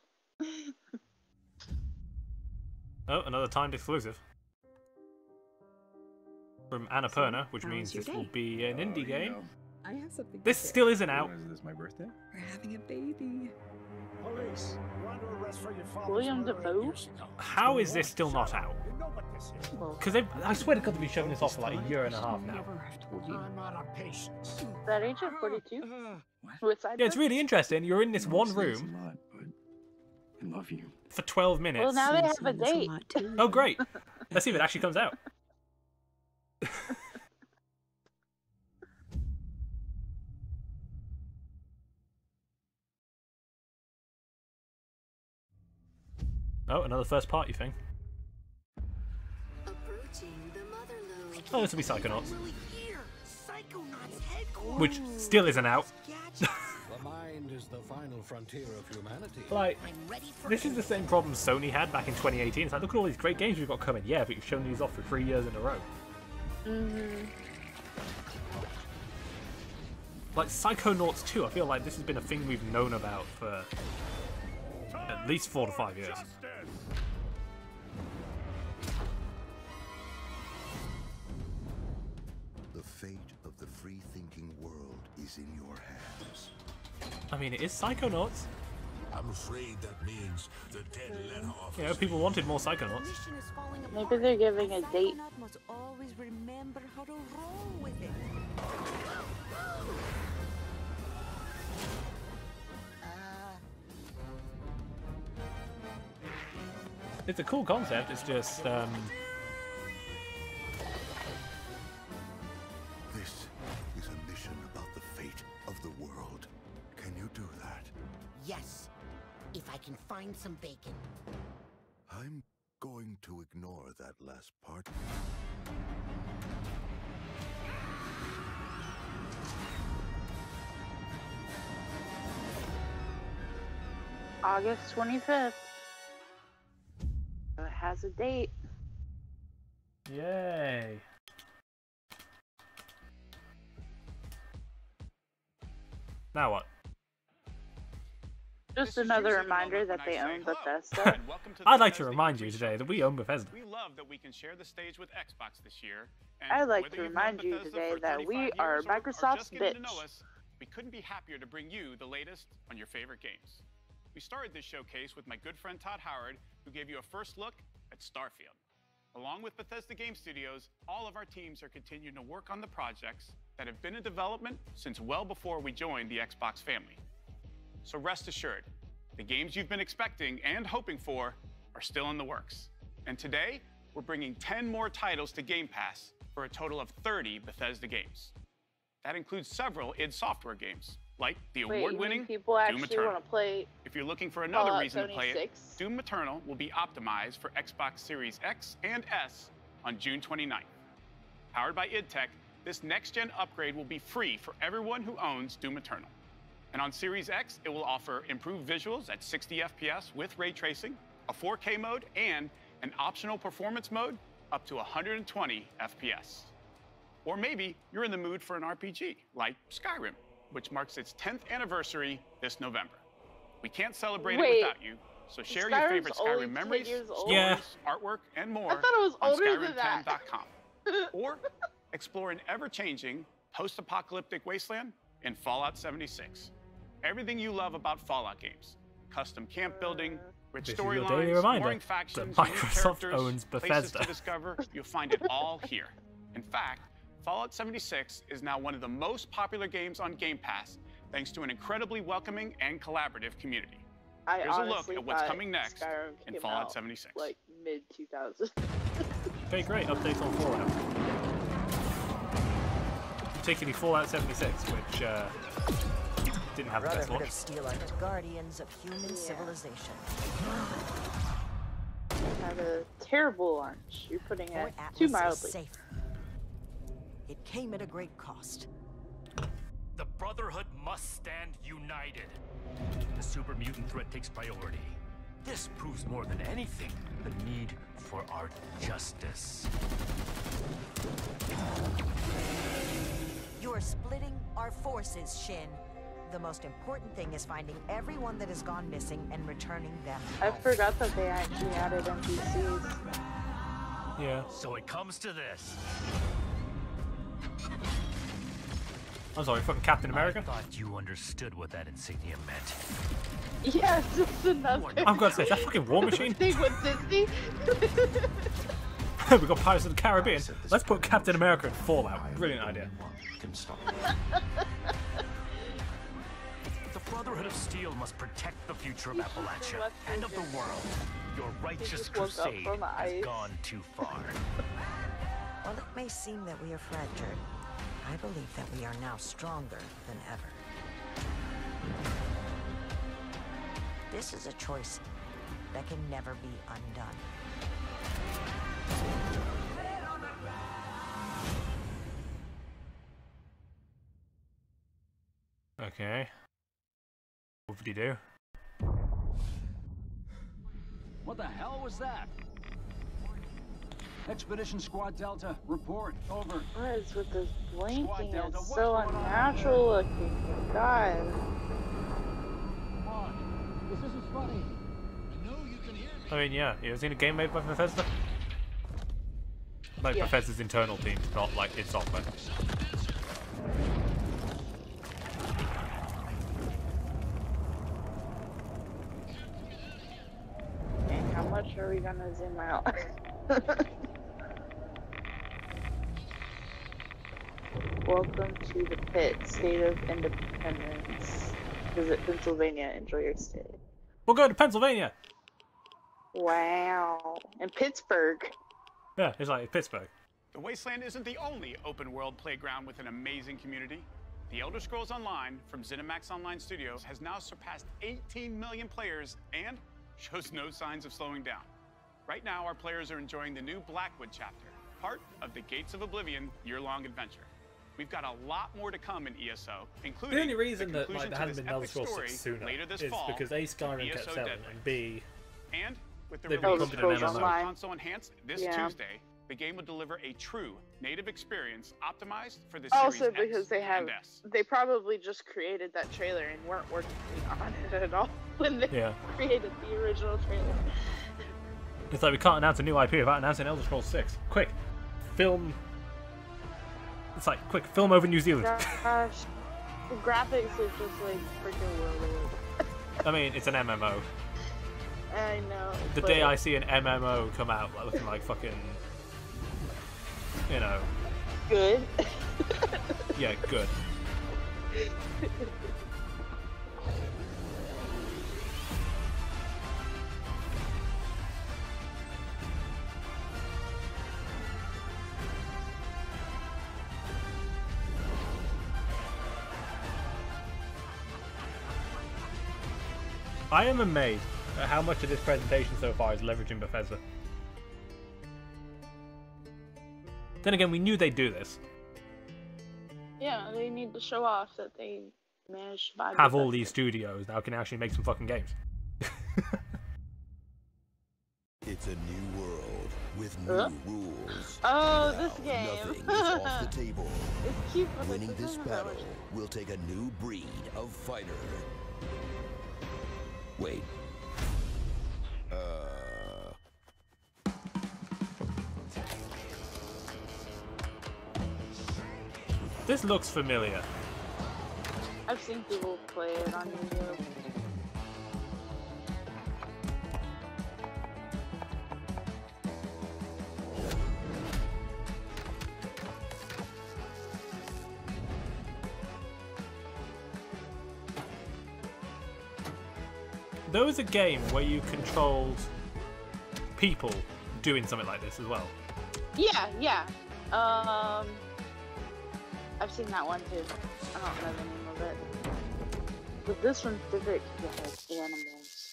S1: Oh, another timed exclusive. From Annapurna, which means this will be an indie game.
S14: I have something.
S1: This still isn't out.
S15: Is this my birthday?
S14: We're having a baby.
S16: Police, you're under arrest for your father's
S3: William
S16: murder
S3: Dafoe?
S16: 8 years ago.
S1: How is this still not out?
S16: You know what this is.
S1: Because I swear to God, they've been showing this off for like a year and a half now.
S16: I'm out of patience.
S3: That Agent 42? With side
S1: Yeah, it's really interesting. You're in this one room
S15: I love you.
S1: for 12 minutes.
S3: Well, now they have a date.
S1: Oh, great. Let's see if it actually comes out. Oh, another first party thing. Oh, this will be Psychonauts. Which still isn't out.
S12: The mind is the final frontier of humanity.
S1: Like, this is the same problem Sony had back in 2018. It's like, look at all these great games we've got coming. Yeah, but you've shown these off for 3 years in a row. Like, Psychonauts 2, I feel like this has been a thing we've known about for at least 4 to 5 years.
S17: The fate of the free-thinking world is in your hands.
S1: I mean, it is Psychonauts.
S13: I'm afraid that means the dead let off.
S1: You know, people wanted more Psychonauts.
S3: Maybe they're giving a date.
S10: Must always remember how to roll with it.
S1: It's a cool concept, it's just,
S17: This is a mission about the fate of the world. Can you do that?
S10: Yes, if I can find some bacon.
S17: I'm going to ignore that last part.
S3: August 25th. It has a date.
S1: Yay. Now what?
S3: Just another reminder that they own Bethesda.
S1: I'd like to remind you today that we own Bethesda.
S18: We love that we can share the stage with Xbox this year. And
S3: I'd like
S18: whether
S3: to
S18: you've
S3: remind
S18: known
S3: you
S18: Bethesda
S3: today
S18: for
S3: that
S18: 35
S3: we
S18: years
S3: are
S18: or
S3: Microsoft's
S18: just getting to
S3: bitch.
S18: know us, we couldn't be happier to bring you the latest on your favorite games. We started this showcase with my good friend Todd Howard, who gave you a first look at Starfield. Along with Bethesda Game Studios, all of our teams are continuing to work on the projects that have been in development since well before we joined the Xbox family. So rest assured, the games you've been expecting and hoping for are still in the works. And today, we're bringing 10 more titles to Game Pass for a total of 30 Bethesda games. That includes several id Software games, like the award-winning
S3: people
S18: Doom
S3: actually
S18: Eternal.
S3: want to play.
S18: If you're looking for another
S3: Fallout
S18: reason to play
S3: 76.
S18: it, Doom Eternal will be optimized for Xbox Series X and S on June 29th. Powered by id Tech, this next-gen upgrade will be free for everyone who owns Doom Eternal. And on Series X, it will offer improved visuals at 60 FPS with ray tracing, a 4K mode, and an optional performance mode up to 120 FPS. Or maybe you're in the mood for an RPG, like Skyrim, which marks its 10th anniversary this November. We can't celebrate it without you, so share your favorite Skyrim memories, stories, artwork, and more
S3: I thought it was
S18: on
S3: older than that.
S18: Skyrim10.com. Or explore an ever-changing post-apocalyptic wasteland in Fallout 76. Everything you love about Fallout games. Custom camp building, rich
S1: This is your daily
S18: storylines,
S1: reminder
S18: warring
S1: that
S18: factions,
S1: Microsoft
S18: unique
S1: owns
S18: characters, places
S1: Bethesda.
S18: to discover. You'll find it all here. In fact, Fallout 76 is now one of the most popular games on Game Pass, thanks to an incredibly welcoming and collaborative community.
S3: I
S18: Here's a look
S3: honestly
S18: at what's
S3: thought
S18: coming next
S3: Skyrim
S18: in
S3: came
S18: Fallout
S3: out,
S18: 76.
S3: like mid 2000.
S1: Okay, great. Updates on Fallout. Particularly Fallout 76, which didn't have the best
S19: Brotherhood
S1: launch.
S19: of Steel are the guardians of human civilization.
S3: Had a terrible launch. You're putting it
S19: Atlas
S3: too
S19: is
S3: mildly.
S19: safe. It came at a great cost.
S20: The Brotherhood must stand united. The super mutant threat takes priority. This proves more than anything the need for our justice.
S19: You are splitting our forces, Shin. The most important thing is finding everyone that has gone missing and returning them.
S3: I forgot that they actually added NPCs.
S1: Yeah.
S20: So it comes to this.
S1: I'm sorry, fucking Captain America?
S20: I thought you understood what that insignia meant.
S3: Yes, it's another.
S1: I've got to say, is that fucking War Machine?
S3: thing with Disney.
S1: We got Pirates of the Caribbean. Let's put Captain America in Fallout. Brilliant idea.
S20: The Brotherhood of Steel must protect the future of Appalachia and of the world. Your righteous crusade has gone too far.
S19: While it may seem that we are fractured, I believe that we are now stronger than ever. This is a choice that can never be undone.
S1: Okay. What did he do?
S14: What the hell was that? Expedition Squad Delta, report. Over.
S3: What is with this blinking?
S14: Delta,
S3: It's
S14: what's
S3: so
S14: going on?
S3: unnatural looking. God.
S14: Come on. This isn't funny.
S1: I mean, yeah. You ever seen a game made by Bethesda? Like Bethesda's internal team, not like its software.
S3: And how much are we gonna zoom out? Welcome to the pit, state of independence. Visit Pennsylvania, enjoy your stay.
S1: We'll go to Pennsylvania!
S3: Wow. And Pittsburgh.
S1: Yeah, it's like Pittsburgh.
S18: The Wasteland isn't the only open-world playground with an amazing community. The Elder Scrolls Online from ZeniMax Online Studios has now surpassed 18 million players and shows no signs of slowing down. Right now, our players are enjoying the new Blackwood chapter, part of the Gates of Oblivion year-long adventure. We've got a lot more to come in ESO, including
S1: The only reason
S18: the
S1: that like, there hasn't
S18: conclusion
S1: been Elder
S18: to
S1: Scrolls
S18: this
S1: 6
S18: epic
S1: sooner
S18: story later this
S1: is
S18: fall,
S1: because A, Skyrim kept
S18: ESO
S1: selling,
S18: Deadlands.
S1: and B,
S18: And with the
S1: they've
S18: release
S1: been pumping
S18: of
S1: an MMO.
S18: Console Enhanced this
S3: Yeah.
S18: Tuesday, the game will deliver a true native experience optimized for the
S3: Also
S18: Series
S3: because
S18: X
S3: they have,
S18: and S.
S3: they probably just created that trailer and weren't working on it at all when they
S1: Yeah.
S3: created the original trailer.
S1: It's like we can't announce a new IP without announcing Elder Scrolls 6. Quick, film. It's like quick, film over New Zealand.
S3: Gosh, the graphics are just like freaking world.
S1: I mean, it's an MMO.
S3: I know.
S1: The
S3: but
S1: day I see an MMO come out, like, looking like fucking, you know,
S3: good.
S1: yeah, good. I am amazed at how much of this presentation so far is leveraging Bethesda. Then again, we knew they'd do this.
S3: Yeah, they need to show off that they managed to buy.
S1: Have all
S3: Bethesda.
S1: these studios now can actually make some fucking games.
S8: It's a new world with new rules.
S3: Oh,
S8: Now,
S3: this game.
S8: nothing is off the table.
S3: It's cute, but
S8: Winning
S3: it's
S8: this
S3: not
S8: battle
S3: much.
S8: will take a new breed of fighter. Wait.
S1: This looks familiar.
S3: I've seen people play it on YouTube.
S1: There was a game where you controlled people doing something like this as well.
S3: Yeah, yeah. I've seen that one too. I don't know the name of it. But this one's different because it has animals.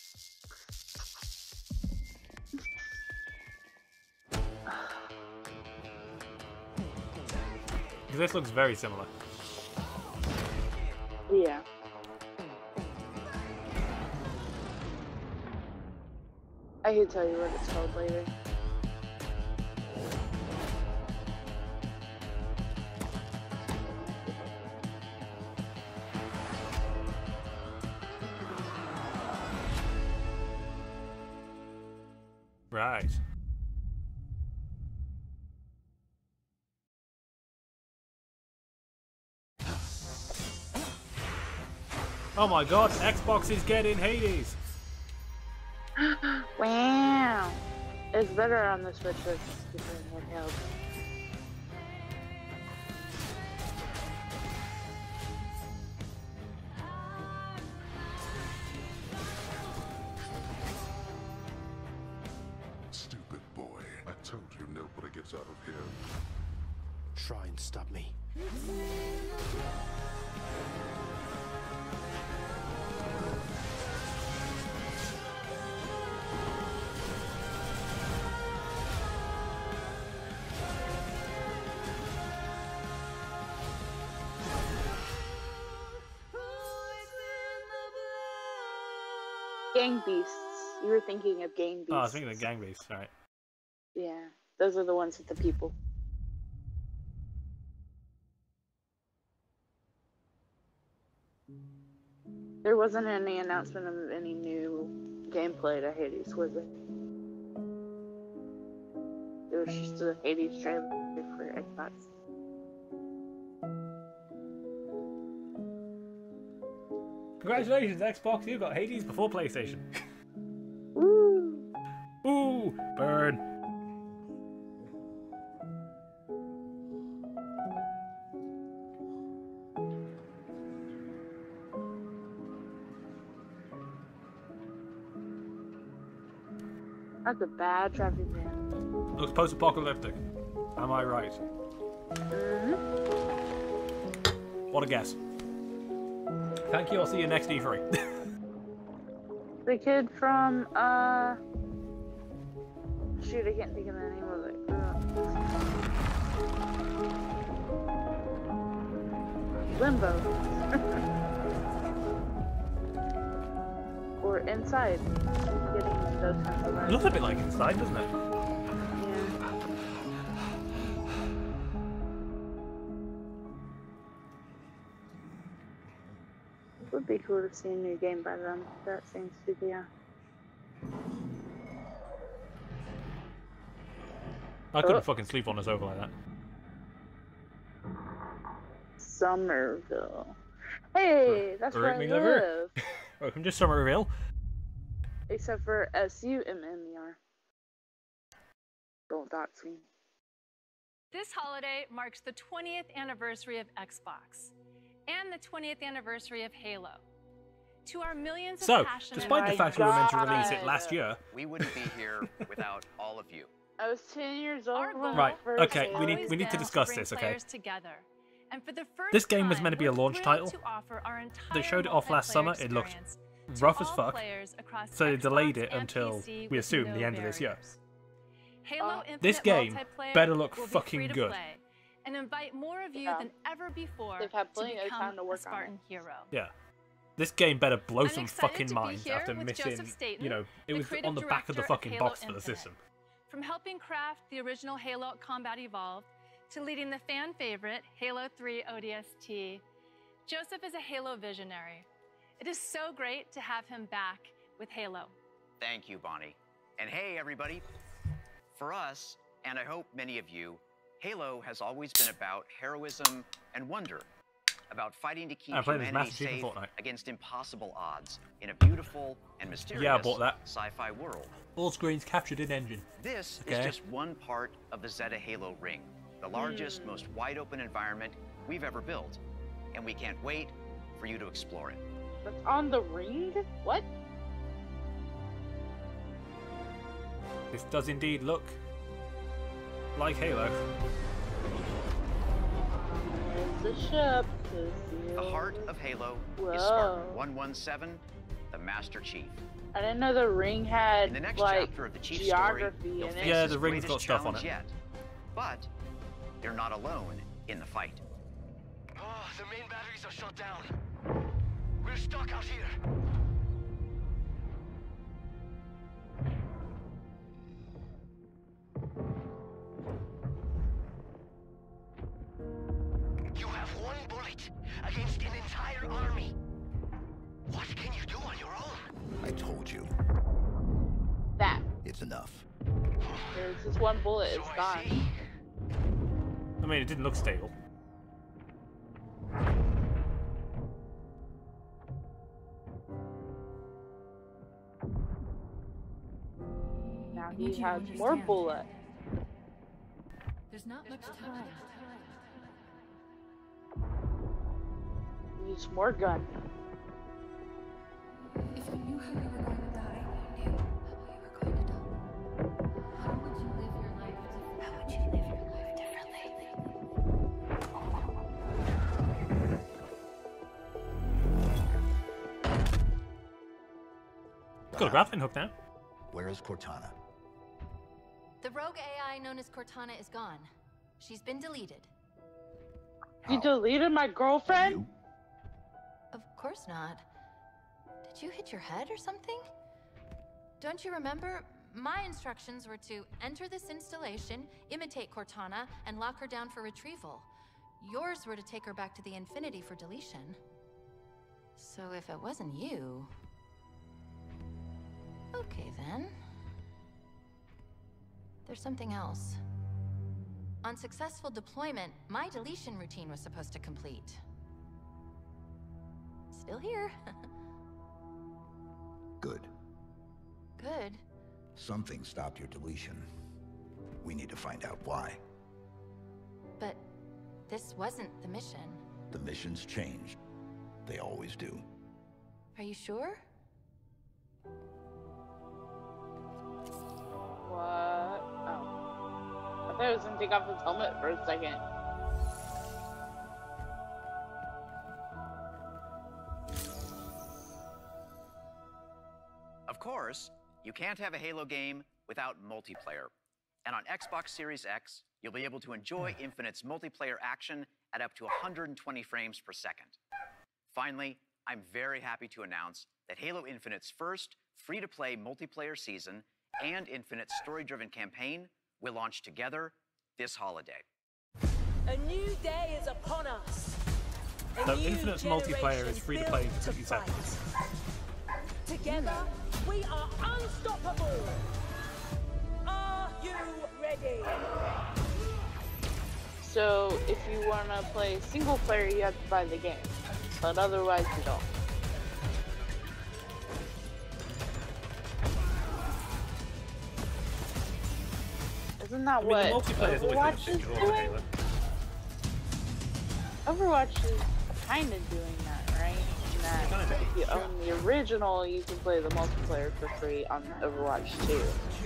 S1: This looks very similar.
S3: Yeah. I can tell you what it's called later.
S1: Right. Oh my god, Xbox is getting Hades!
S3: Wow. It's better on the Switch than stupid handheld.
S17: Stupid boy. I told you nobody gets out of here.
S12: Try and stop me.
S3: Gang Beasts. You were thinking of Gang Beasts.
S1: Oh, I was thinking of Gang Beasts, right.
S3: Yeah, those are the ones with the people. There wasn't any announcement of any new gameplay to Hades, was it? It was just a Hades trailer for Xbox.
S1: Congratulations, Xbox, you got Hades before PlayStation.
S3: Woo!
S1: Ooh, burn.
S3: That's a bad traffic jam.
S1: Looks post-apocalyptic. Am I right?
S3: Mm-hmm.
S1: What a guess. Thank you, I'll see you next E3.
S3: The kid from, shoot, I can't think of the name of it. Limbo. Or Inside. Getting those kinds of
S1: It looks a bit like Inside, doesn't it?
S3: It would be cool to see a new game by them. That seems to be
S1: I couldn't fucking sleep on a sofa like that.
S3: Somerville. Hey, that's where I live.
S1: Welcome to Somerville.
S3: Except for SUMMER. Don't dox me.
S21: This holiday marks the 20th anniversary of Xbox and the 20th anniversary of Halo. To our millions of
S1: So,
S21: passionate...
S1: despite the fact we were meant to release it last year...
S22: We wouldn't be here without all of you.
S3: I was 10 years old.
S1: Right, okay, we need to discuss this, okay?
S21: Together. And for the first
S1: This game was
S21: time,
S1: meant to be a
S21: we're
S1: launch
S21: thrilled
S1: title.
S21: to offer our
S1: They showed it off last
S21: multiplayer
S1: summer, it looked
S21: experience
S1: rough
S21: to
S1: as
S21: all
S1: fuck,
S21: players across
S1: so they
S21: Xbox
S1: delayed it
S21: and
S1: until,
S21: PC
S1: we
S21: with
S1: assume,
S21: no
S1: the end of this year.
S21: barriers. Halo Infinite
S1: This game
S21: multiplayer
S1: better look
S21: will be
S1: fucking
S21: free to
S1: good.
S21: play and invite more of you than ever before
S3: They've had
S21: to
S3: plenty of
S21: become
S3: time to work
S21: a Spartan hero.
S1: Yeah. This game better blow
S21: I'm
S1: some
S21: excited
S1: fucking
S21: to be
S1: minds
S21: here
S1: after
S21: with
S1: missing,
S21: Joseph Staten,
S1: you know, it
S21: the
S1: was
S21: creative
S1: on the back of the
S21: director of
S1: fucking
S21: Halo
S1: box for the
S21: Infinite.
S1: system.
S21: From helping craft the original Halo Combat Evolved to leading the fan favorite Halo 3 ODST, Joseph is a Halo visionary. It is so great to have him back with Halo.
S22: Thank you, Bonnie. And hey, everybody. For us, and I hope many of you, Halo has always been about heroism and wonder, about fighting to keep
S1: I played this
S22: humanity
S1: Master Chief in
S22: safe
S1: Fortnite.
S22: against impossible odds in a beautiful and mysterious
S1: Yeah, I bought that.
S22: sci-fi world.
S1: All screens captured in engine.
S22: This
S1: Okay.
S22: is just one part of the Zeta Halo ring, the largest, most wide-open environment we've ever built, and we can't wait for you to explore it.
S3: That's on the ring? What?
S1: This does indeed look like Halo.
S3: There's the ship.
S22: The heart of Halo
S3: Whoa.
S22: is Spartan 117, the Master Chief.
S3: I didn't know the ring had
S22: In the next
S3: like
S22: chapter of the Chief
S3: geography
S22: story, you'll
S3: in
S22: face
S3: it.
S1: Yeah,
S22: his
S1: the ring's
S22: greatest
S1: got stuff on
S22: challenge
S1: it.
S22: Yet. But you're not alone in the fight.
S20: Oh, the main batteries are shut down. We're stuck out here. You have one bullet against an entire army. What can you do on your own?
S8: I told you.
S3: That.
S8: It's enough.
S3: There's just one bullet. It's gone.
S1: I mean, it didn't look stable.
S3: now
S5: I need
S3: he
S5: you to
S3: has more
S5: understand.
S3: bullets.
S5: There's not much time.
S3: Needs more gun.
S5: If you knew how you were going to die, you knew how you were going to die. How would you live your life differently? How would you live your life differently?
S1: Got a grappling hook now.
S8: Where is Cortana?
S2: The rogue AI known as Cortana is gone. She's been deleted.
S3: You deleted my girlfriend?
S2: Of course not. Did you hit your head or something? Don't you remember? My instructions were to enter this installation, imitate Cortana, and lock her down for retrieval. Yours were to take her back to the Infinity for deletion. So if it wasn't you... Okay then. There's something else. On successful deployment, my deletion routine was supposed to complete. Still here.
S8: Good.
S2: Good.
S8: Something stopped your deletion. We need to find out why.
S2: But this wasn't the mission.
S8: The missions changed. They always do.
S2: Are you sure?
S3: What? Oh. I thought he was gonna take off his helmet for a second.
S22: Of course, you can't have a Halo game without multiplayer. And on Xbox Series X, you'll be able to enjoy Infinite's multiplayer action at up to 120 frames per second. Finally, I'm very happy to announce that Halo Infinite's first free-to-play multiplayer season and Infinite's story-driven campaign will launch together this holiday.
S4: A new day is upon us.
S1: So Infinite's multiplayer is free to play for 50 seconds.
S4: Together, we are unstoppable. Are you ready?
S3: So if you wanna play single player, you have to buy the game, but otherwise you don't. Isn't that what Overwatch is doing? Overwatch is kind of doing that, right? In that if you own the original, you can play the multiplayer for free on Overwatch 2.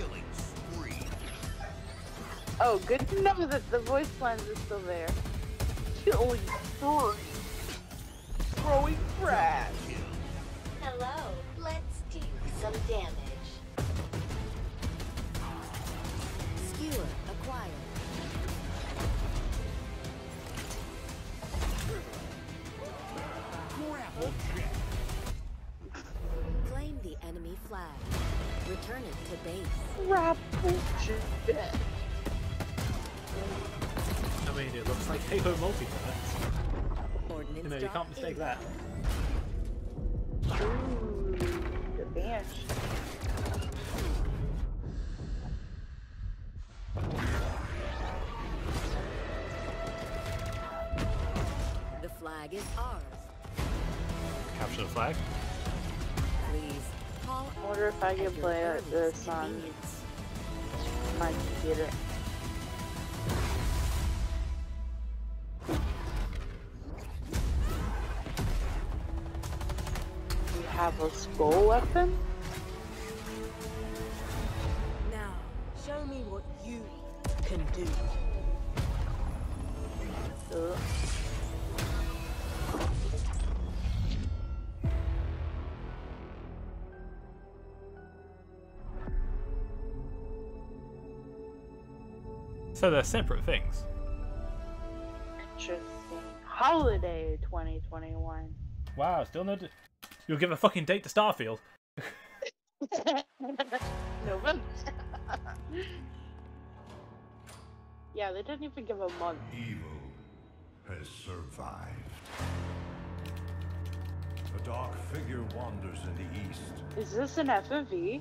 S3: Oh, good to know that the voice lines is still there. Killing spree. Throwing trash.
S23: Hello, let's do some damage. Skewer acquired. Claim the enemy flag. Return it to base.
S3: Raffle jet.
S1: I mean, it looks like Halo multiplayer. You know, you can't mistake that.
S3: Ooh, the bench.
S23: The flag is ours.
S1: Capture the flag.
S23: Please call.
S3: I wonder if I can play this on my computer. You have a skull weapon?
S4: Now, show me what you can do.
S1: So they're separate things.
S3: Interesting. Holiday 2021.
S1: Wow, still no. You'll give a fucking date to Starfield.
S3: November. Yeah, they didn't even give a month.
S17: Evil has survived. A dark figure wanders in the east.
S3: Is this an FMV?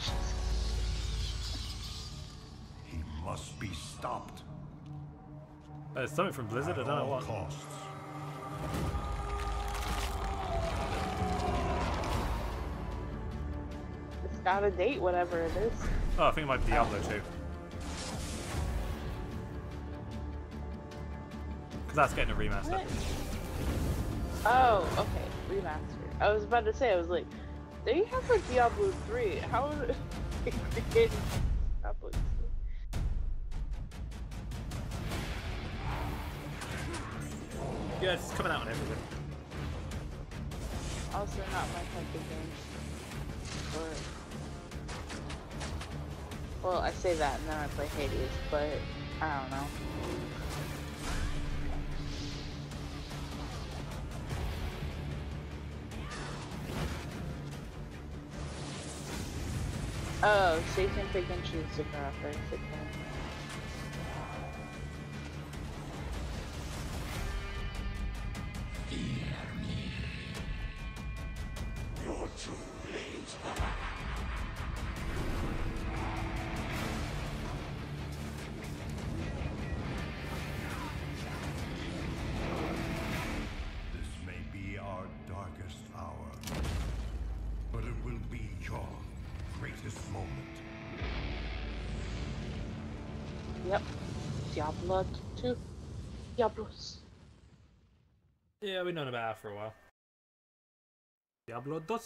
S17: He must be stopped.
S1: It's something from Blizzard, I don't know what.
S17: Costs.
S3: It's got a date, whatever it is.
S1: Oh, I think it might be Diablo 2. Because that's getting a remaster.
S3: What? Oh, okay. Remaster. I was about to say, I was like, they have a Diablo 3. How would they create Diablo 3?
S1: Yeah, it's coming out on everything.
S3: Also not my type of game. Well, I say that and then I play Hades, but I don't know. Oh, so you can pick and choose different offers. Okay.
S12: This may be our darkest hour, but it will be your greatest moment.
S3: Yep. Diablo 2. Diablos.
S1: Yeah, we've known about that for a while. Diablo 2.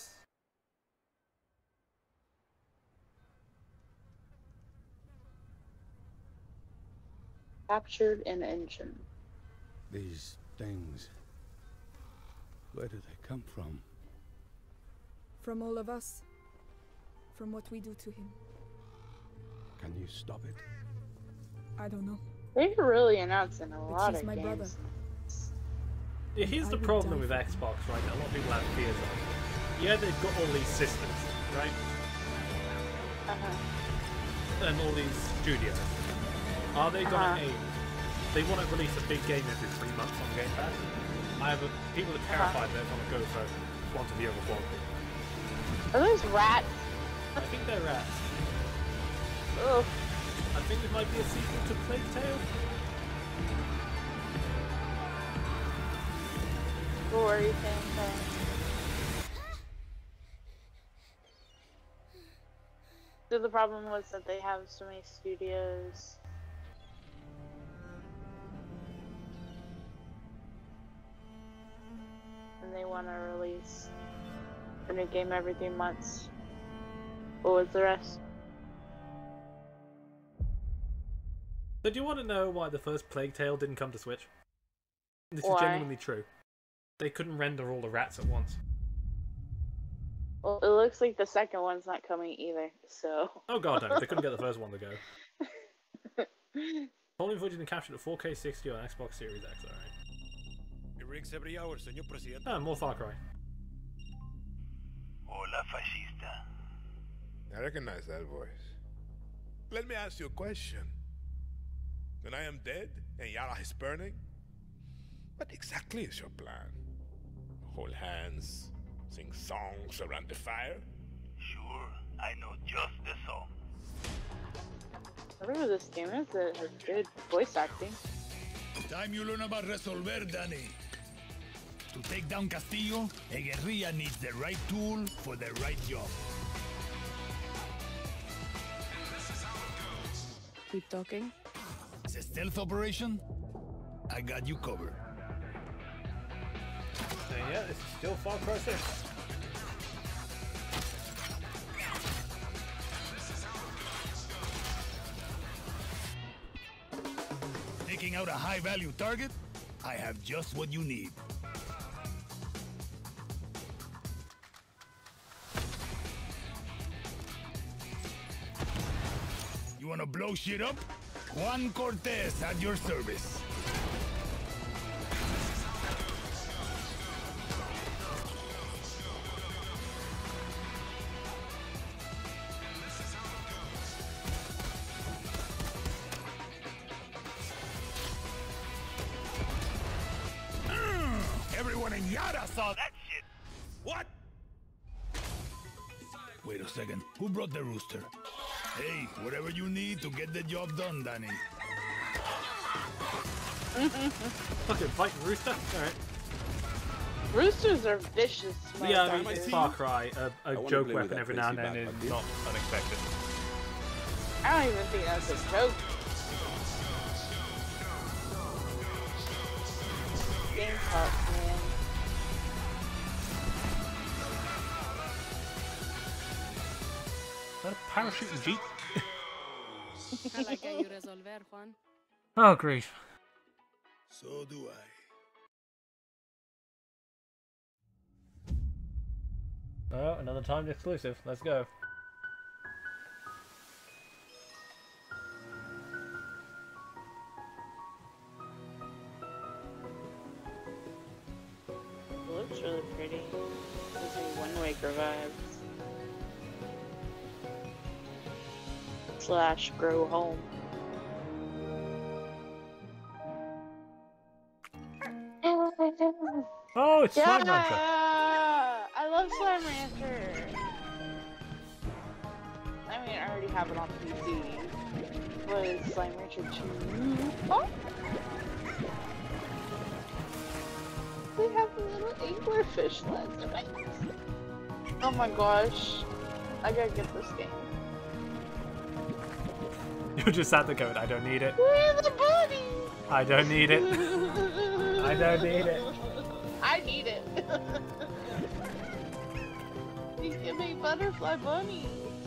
S3: Captured in engine.
S15: These things. Where do they come from?
S5: From all of us. From what we do to him.
S15: Can you stop it?
S5: I don't know.
S3: They're really announcing a
S5: But
S3: lot
S5: he's
S3: of
S5: my
S3: games.
S5: brother.
S1: Yeah, here's the problem with Xbox, right? That a lot of people have fears of. Yeah, they've got all these systems, right? And all these studios. Are they gonna aim? They want to release a big game every 3 months on Game Pass. People are terrified they want to go for quantity over quality.
S3: Are those rats?
S1: I think they're rats.
S3: Ugh.
S1: I think it might be a sequel to Plague Tale.
S3: What were you saying, Karen? So the problem was that they have so many studios. And they want to release a new game every 3 months. What was the rest?
S1: So do you want to know why the first Plague Tale didn't come to Switch? This
S3: Why?
S1: is genuinely true. They couldn't render all the rats at once.
S3: Well, it looks like the second one's not coming either, so...
S1: Oh god no, they couldn't get the first one to go. Following footage and captured at 4K 60 on Xbox Series X, alright.
S11: It rings every hour, señor presidente.
S1: Ah, more Far Cry.
S8: Hola, fascista.
S6: I recognize that voice. Let me ask you a question. When I am dead and Yara is burning, what exactly is your plan? Hold hands, sing songs around the fire?
S8: Sure, I know just the song.
S3: Whatever this game is, it has good voice acting.
S7: Time you learn about resolver, Danny. To take down Castillo, a guerrilla needs the right tool for the right job.
S5: Keep talking.
S7: It's a stealth operation. I got you covered.
S1: So yeah, this is still Far Cry 6.
S7: Taking out a high-value target? I have just what you need. You wanna blow shit up? Juan Cortez at your service. Everyone in Yara saw that shit. What? Wait a second. Who brought the rooster? Hey, whatever you need to get the job done, Danny.
S1: Fucking fight rooster? Alright.
S3: Roosters are vicious.
S1: Yeah, I mean, it's Far Cry. A joke weapon every now and then is not unexpected.
S3: I don't even think that's a joke. Game sucks, man.
S1: Is that a parachuting jeep?
S4: I like how you resolver, Juan.
S1: Oh, grief.
S7: So do I.
S1: Oh, another timed exclusive. Let's go.
S3: It looks really pretty. It's like Wind Waker vibes. Slash grow home.
S1: Oh, it's Slime
S3: Yeah!
S1: Rancher.
S3: I love Slime Rancher. I mean, I already have it on PC. But it's Slime Rancher 2. Oh! They have the little anglerfish lens. Oh my gosh. I gotta get this game.
S1: You just sat there going, I don't need it.
S3: Where are the bunnies?
S1: I don't need it. I don't need it.
S3: I need it. You can make butterfly bunnies.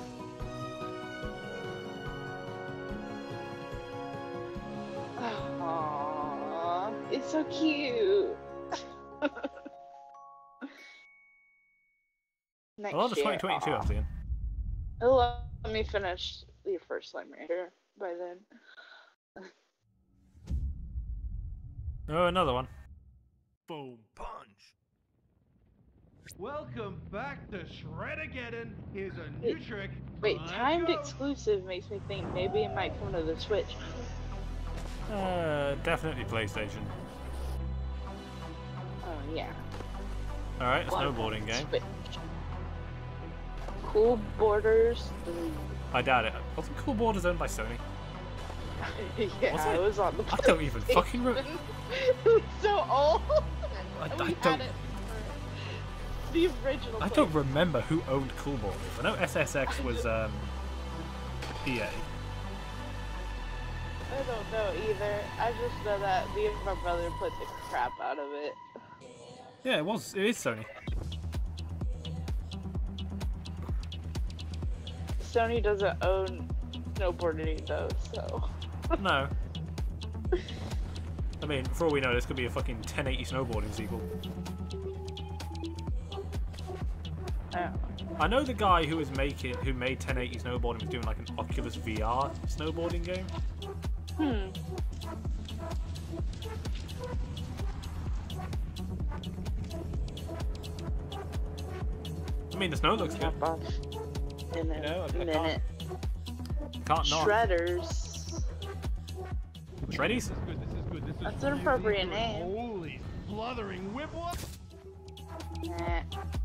S3: Aww, it's so cute. Next
S1: Well, the
S3: year,
S1: 2022 I'm seeing.
S3: it'll let me finish the first Slime Rancher by then.
S1: Oh, another one.
S11: Boom, punch.
S9: Welcome back to Shred-ageddon. Here's a new trick.
S3: Wait,
S9: Let's
S3: timed
S9: go.
S3: exclusive makes me think maybe it might come to the Switch.
S1: Definitely PlayStation.
S3: Oh yeah.
S1: Alright, snowboarding game.
S3: Switch. Cool Borders 3.
S1: I doubt it. Wasn't Cool Borders owned by Sony?
S3: Yeah,
S1: Was
S3: it was on the
S1: I don't even fucking remember.
S3: It's so old.
S1: I
S3: We
S1: don't-
S3: had it for the original.
S1: I don't remember who owned Cool Borders. I know SSX was EA.
S3: I don't know either. I just know that me and my brother put the crap out of it.
S1: Yeah, it was. It is Sony.
S3: Sony doesn't own snowboarding though, so.
S1: No. I mean, for all we know, this could be a fucking 1080 snowboarding sequel. I know the guy who made 1080 snowboarding was doing like an Oculus VR snowboarding game. I mean, the snow looks good.
S3: In a
S1: You know, I
S3: minute.
S1: Can't not.
S3: Shredders.
S1: Shreddies?
S3: That's an appropriate name.
S9: Holy sluthering whip whoop.
S3: Nah.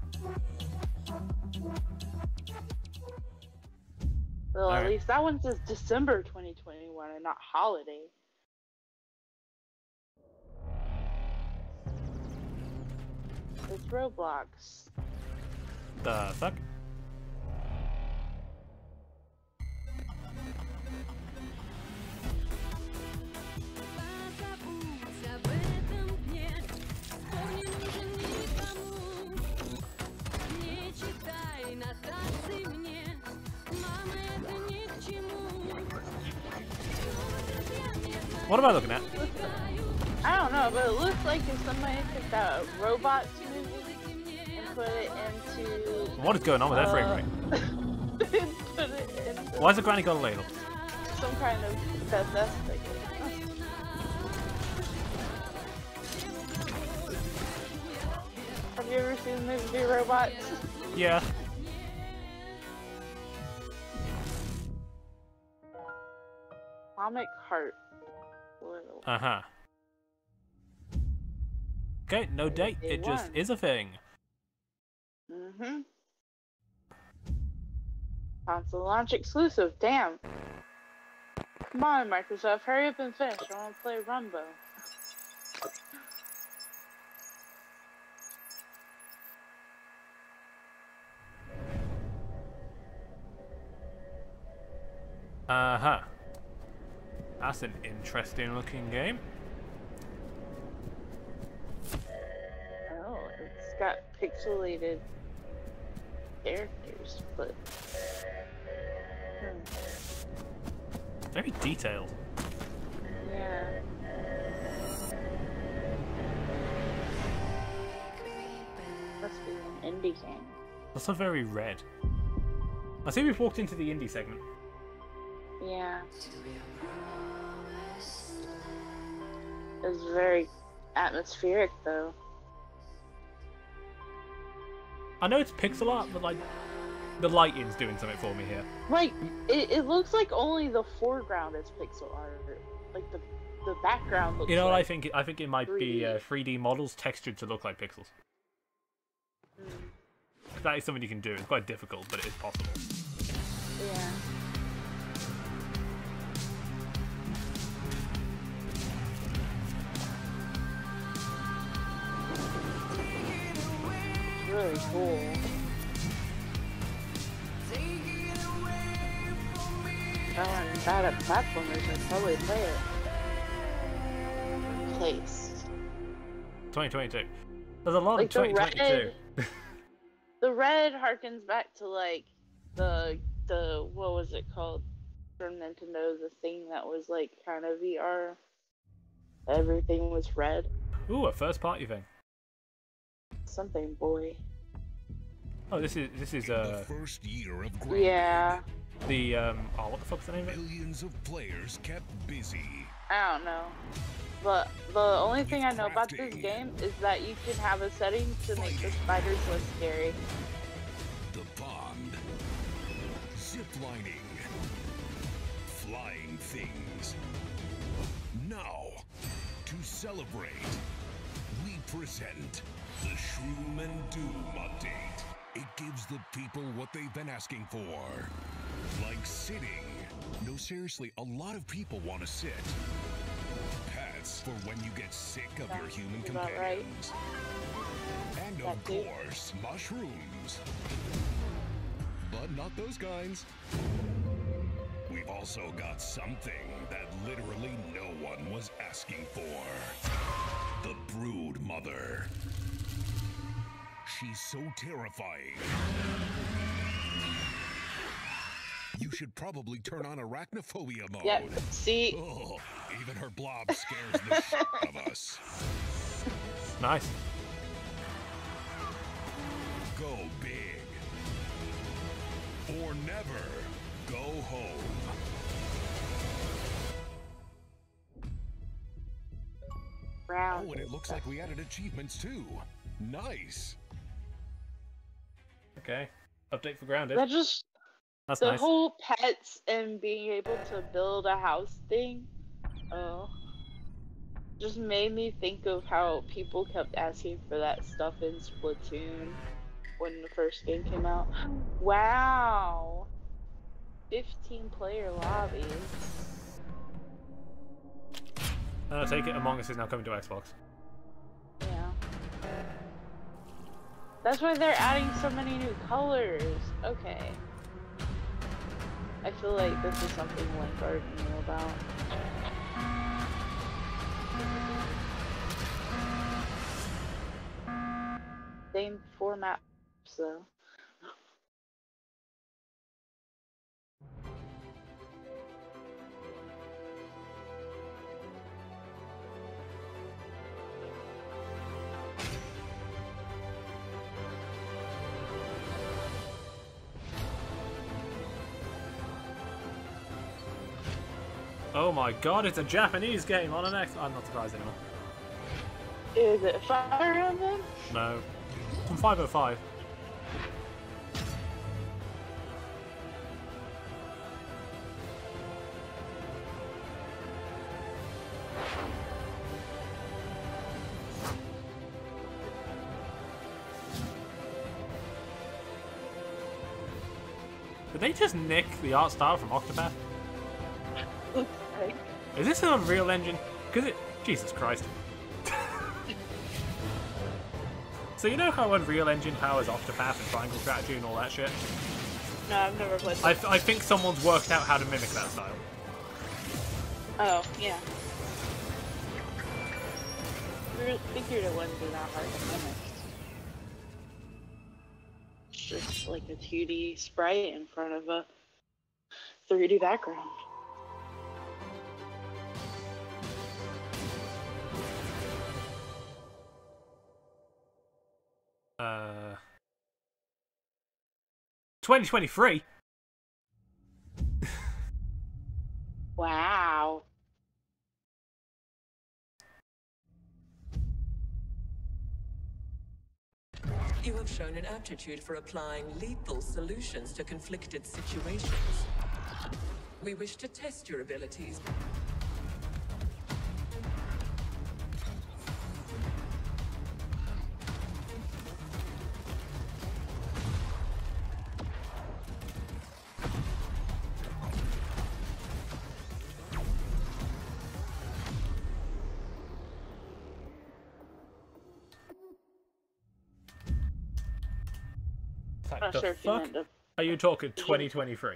S3: Well, at least that one says December 2021 and not holiday. It's Roblox.
S1: The fuck? What am I looking at?
S3: I don't know, but it looks like if somebody took that robots movie and put it into
S1: What is going on with that frame rate?
S3: put it into
S1: Why has the granny got a ladle?
S3: some kind of Bethesda game. Have you ever seen the movie Robots?
S1: Yeah.
S3: Comic Heart.
S1: Uh-huh. Okay, no date. It just is a thing.
S3: Mm-hmm. Console launch exclusive. Damn. Come on, Microsoft. Hurry up and finish. I want to play Rumbo.
S1: Uh-huh. That's an interesting looking game.
S3: Oh, it's got pixelated characters, but
S1: very detailed.
S3: Yeah. Must be an indie game.
S1: Also very red. I see we've walked into the indie segment.
S3: Yeah. It's very atmospheric, though.
S1: I know it's pixel art, but like the lighting's doing something for me here.
S3: Like it looks like only the foreground is pixel art. Like the background looks.
S1: You know what
S3: like
S1: I think it might
S3: 3D.
S1: be 3D models textured to look like pixels. That is something you can do. It's quite difficult, but it is possible.
S3: Yeah. It's really cool. If I wasn't bad at platformers, I'd probably play it. Place.
S1: 2022. There's a lot
S3: Like
S1: of
S3: the
S1: 2022.
S3: The red harkens back to like the what was it called from Nintendo? The thing that was like kind of VR. Everything was red.
S1: Ooh, a first party thing.
S3: Something boy.
S1: Oh, this is
S7: the first year of
S3: Yeah.
S1: The oh, what the fuck's the name of it?
S7: Millions of players kept busy.
S3: I don't know. But the only thing I know about this game is that you can have a setting to make the spiders less scary.
S7: The pond, ziplining, flying things. Now, to celebrate, we present the Shroom and Doom update. It gives the people what they've been asking for. Like sitting. No, seriously, a lot of people want to sit. Pets for when you get sick of your human companions. And of course, mushrooms. But not those kinds. We've also got something that literally no one was asking for. The Brood Mother. She's so terrifying. You should probably turn on arachnophobia mode.
S3: Yep, see?
S7: Oh, even her blob scares the shit out of us.
S1: Nice.
S7: Go big. Or never go home.
S3: Round.
S7: Oh, and it looks like we added achievements too. Nice.
S1: Okay. Update for Grounded.
S3: That just
S1: That's
S3: the
S1: nice.
S3: whole pets and being able to build a house thing. Just made me think of how people kept asking for that stuff in Splatoon when the first game came out. Wow. 15-player lobbies.
S1: I take it Among Us is now coming to Xbox.
S3: Yeah. That's why they're adding so many new colors. Okay. I feel like this is something Link already knew about. Same format, so.
S1: Oh my god, it's a Japanese game on an X. I'm not surprised anymore.
S3: Is it Fire Emblem?
S1: No. From 505. Did they just nick the art style from Octopath? Is this an Unreal Engine? Because it... Jesus Christ. So you know how Unreal Engine powers Octopath and Triangle Strategy and all that shit?
S3: No, I've never played.
S1: I think someone's worked out how to mimic that style.
S3: Oh, yeah. Figured it wouldn't be that hard to mimic. It's just like a 2D sprite in front of a 3D background.
S1: Uh, 2023.
S3: Wow.
S10: You have shown an aptitude for applying lethal solutions to conflicted situations. We wish to test your abilities.
S1: Like,
S3: Not
S1: the
S3: sure if you
S1: fuck
S3: meant to.
S1: are you talking 2023?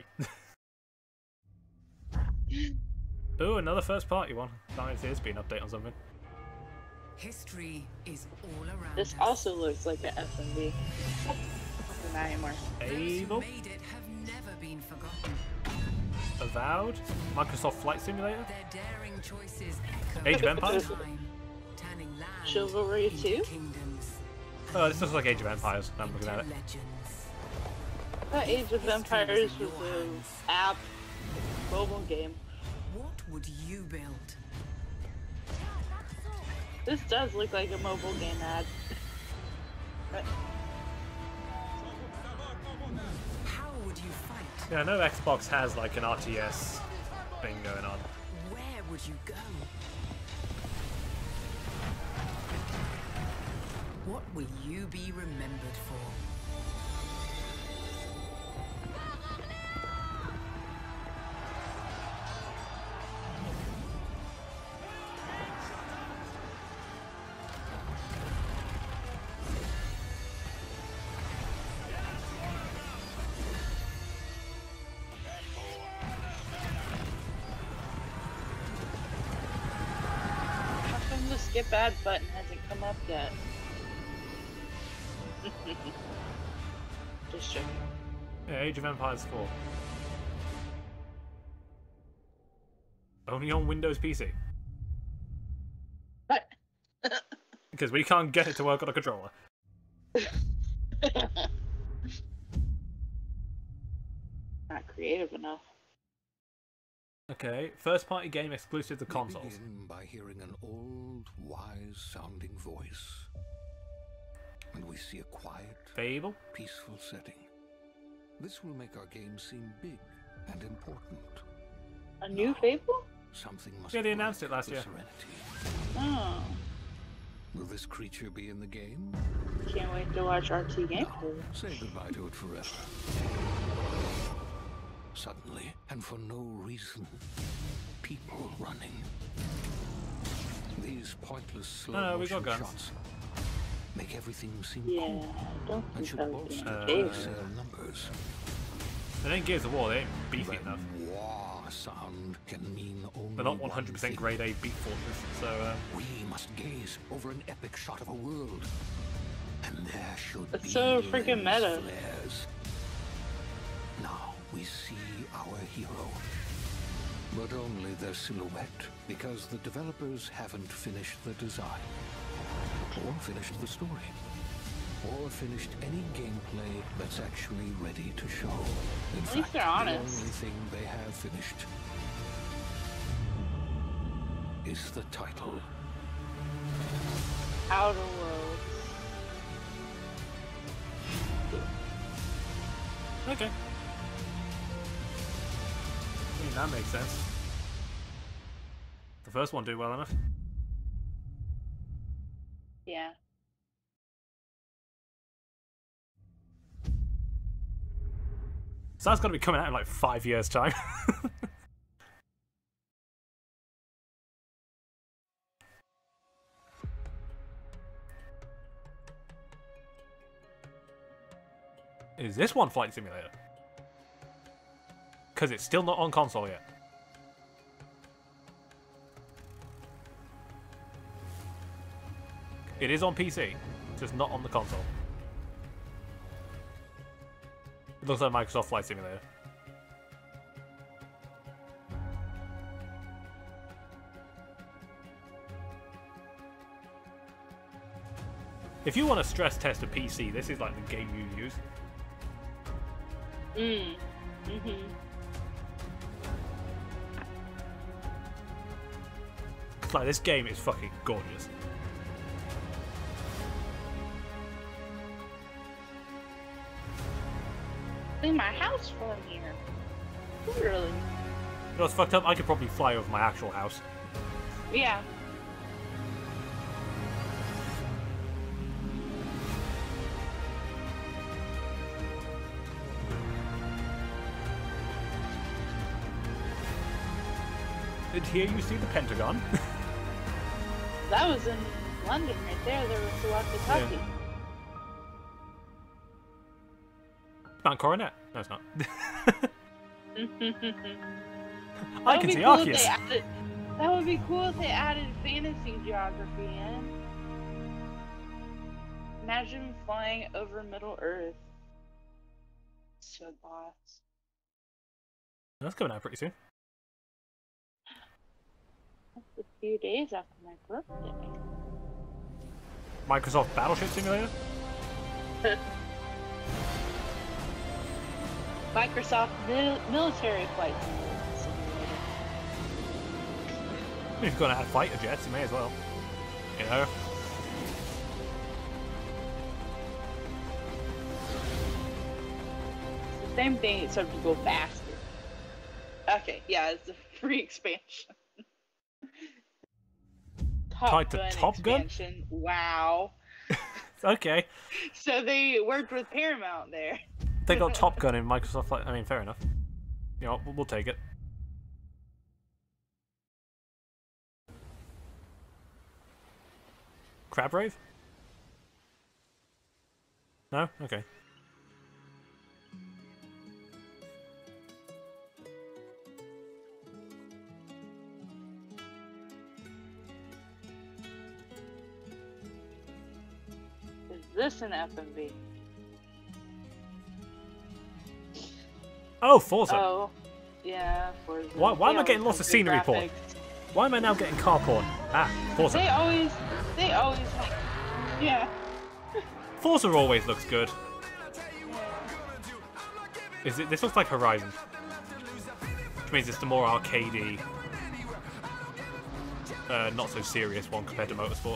S1: Ooh, another first party one. Nice, there's been an update on something.
S10: History is all around
S3: This
S10: us.
S3: also looks like an FMV. Not anymore.
S1: Able?
S10: Made it have never been forgotten.
S1: Avowed? Microsoft Flight Simulator?
S10: Their daring choices echo
S1: Age of Empires?
S10: time, turning land
S3: Chivalry 2?
S10: kingdoms.
S1: Oh, this looks like Age of Empires. I'm looking at it.
S3: That Age of Empires was an app mobile game.
S10: What would you build?
S3: This does look like a mobile game ad.
S10: How would you fight?
S1: Yeah, I know Xbox has like an RTS thing going on.
S10: Where would you go? What will you be remembered for?
S3: How come the skip ad button hasn't come up yet? Just checking.
S1: Yeah, Age of Empires 4. Only on Windows PC.
S3: What?
S1: Because we can't get it to work on a controller.
S3: Not creative enough.
S1: Okay, first party game exclusive to consoles.
S17: Begin by hearing an old, wise-sounding voice. And we see a quiet,
S1: Fable?
S17: peaceful setting. This will make our game seem big and important.
S3: A new Fable?
S17: Something must
S1: Yeah, they
S17: break
S1: announced it last
S17: the
S1: year.
S17: serenity.
S3: Oh.
S17: Will this creature be in the game?
S3: Can't wait to watch RT gameplay.
S17: Say goodbye to it forever. Suddenly, and for no reason, people running. These pointless slow
S1: No, we got
S17: motion
S1: guns.
S17: shots make everything seem
S3: Yeah,
S17: cool
S3: don't
S17: and
S3: think
S17: should
S3: that was
S17: bolster
S3: in the
S17: the
S3: game.
S17: sale numbers.
S1: They ain't Gears of War, they ain't beefy enough.
S17: Wah sound can mean only
S1: They're not
S17: one
S1: 100%
S17: thing.
S1: grade A beat fortress, so
S17: We must gaze over an epic shot of a world, and there should
S3: It's
S17: be
S3: so freaking
S17: lens
S3: meta.
S17: flares. Now we see our hero, but only their silhouette, because the developers haven't finished the design, or finished the story, or finished any gameplay that's actually ready to show. In
S3: At least
S17: fact,
S3: they're
S17: the
S3: honest.
S17: only thing they have finished is the title.
S3: Outer Worlds.
S1: okay. I mean, that makes sense. The first one did well enough.
S3: Yeah.
S1: So that's got to be coming out in like 5 years' time. Is this one Flight Simulator? because it's still not on console yet. It is on PC, just not on the console. It looks like Microsoft Flight Simulator. If you want to stress test a PC, this is like the game you use. It's like, this game is fucking gorgeous.
S3: See my house from here. Really?
S1: You know what's fucked up? I could probably fly over my actual house.
S3: Yeah.
S1: And here you see the Pentagon.
S3: That was in London right there. There was walkie-talkie.
S1: Yeah. Mount Coronet? No, it's not. I can see Arceus.
S3: That would be cool if they added fantasy geography in. Imagine flying over Middle Earth. So boss.
S1: That's coming out pretty soon.
S3: That's a few days after my birthday.
S1: Microsoft Battleship Simulator?
S3: Microsoft military flight simulator.
S1: If you're gonna have fighter jets, you may as well. You know?
S3: It's the same thing, except to go faster. Okay, yeah, it's a free expansion.
S1: Tied to Top Gun?
S3: Expansion. Wow.
S1: Okay.
S3: So they worked with Paramount there.
S1: They got Top Gun in Microsoft Flight. I mean, fair enough. You know, we'll take it. Crab Rave? No? Okay.
S3: Is this an FMV?
S1: Oh, Forza.
S3: Oh, yeah, Forza.
S1: Why am I getting lots of scenery porn? Why am I now getting car porn? Ah, Forza.
S3: They always yeah.
S1: Forza always looks good. Is it? This looks like Horizon, which means it's the more arcadey, not so serious one compared to Motorsport.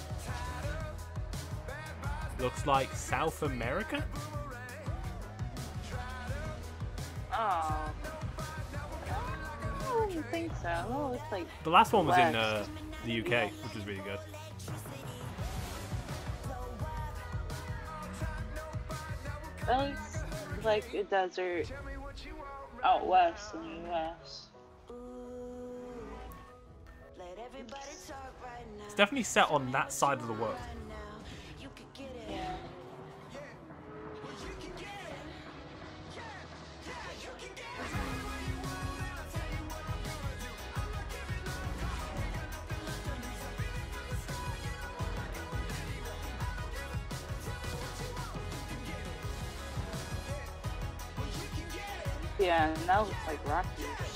S1: Looks like South America.
S3: Oh. I don't think so. Oh, it's like
S1: The last one was in
S3: West.
S1: the UK, which was really good.
S3: That looks like a desert out west in the US.
S1: It's definitely set on that side of the world.
S3: Yeah. Yeah, and that looks like Rocky.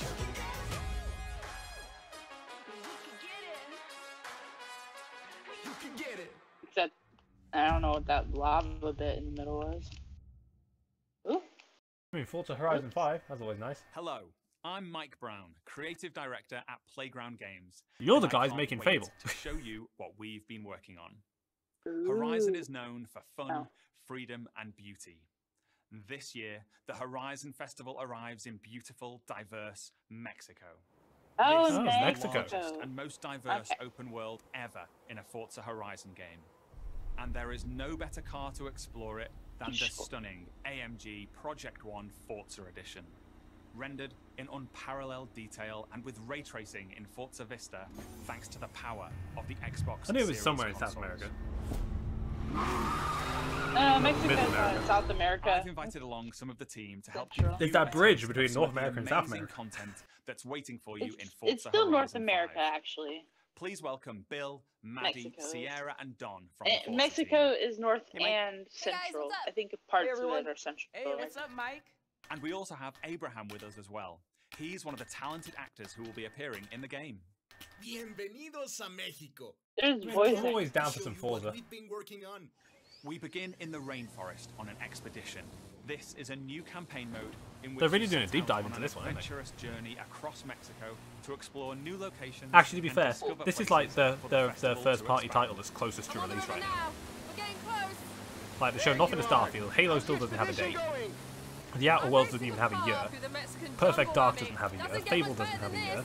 S3: Except, I don't know what that lava bit in the middle was. Ooh.
S1: I mean, Forza Horizon 5, that's always nice.
S13: Hello, I'm Mike Brown, Creative Director at Playground Games.
S1: You're the
S13: and I
S1: guys
S13: can't
S1: making
S13: wait
S1: Fable.
S13: to show you what we've been working on. Horizon is known for fun, freedom, and beauty. This year, the Horizon Festival arrives in beautiful, diverse Mexico.
S3: Oh,
S13: This is the
S1: Mexico.
S13: largest and most diverse open world ever in a Forza Horizon game. And there is no better car to explore it than the stunning AMG Project One Forza Edition. Rendered in unparalleled detail and with ray tracing in Forza Vista, thanks to the power of the Xbox
S1: I knew it was
S13: Series
S1: somewhere in South
S13: consoles.
S1: America.
S3: Mexico, South America.
S13: I've invited along some of the team to help
S3: Central.
S1: There's that bridge between North America and South America.
S13: Content that's waiting for you in Forza
S3: It's still
S13: Horizon
S3: North America,
S13: 5.
S3: actually.
S13: Please welcome Bill, Maddie,
S3: Mexico is.
S13: Sierra, and Don from the Forza
S3: Mexico
S13: team.
S3: is north and central. I think parts of it are central.
S14: Hey, what's up, Mike?
S13: And we also have Abraham with us as well. He's one of the talented actors who will be appearing in the game.
S16: Bienvenidos a Mexico.
S3: There's
S1: I'm always down for some Forza.
S16: We've been working on.
S13: We begin in the rainforest on an expedition. This is a new campaign mode in which
S1: They're really
S13: you
S1: doing a
S13: set
S1: deep
S13: out
S1: dive
S13: on
S1: into
S13: an
S1: this one, aren't they?
S13: adventurous journey across Mexico to explore new locations.
S1: Actually, to be
S13: and
S1: fair,
S13: discover
S1: this is like the
S13: places for festival
S1: first
S13: to
S1: party
S13: expand.
S1: title that's closest to release right now.
S14: We're getting close.
S1: Like, they show nothing to Starfield. Halo still doesn't have a date. The Outer Worlds doesn't even have a year. Perfect Dark doesn't have a year. Fable doesn't have a year.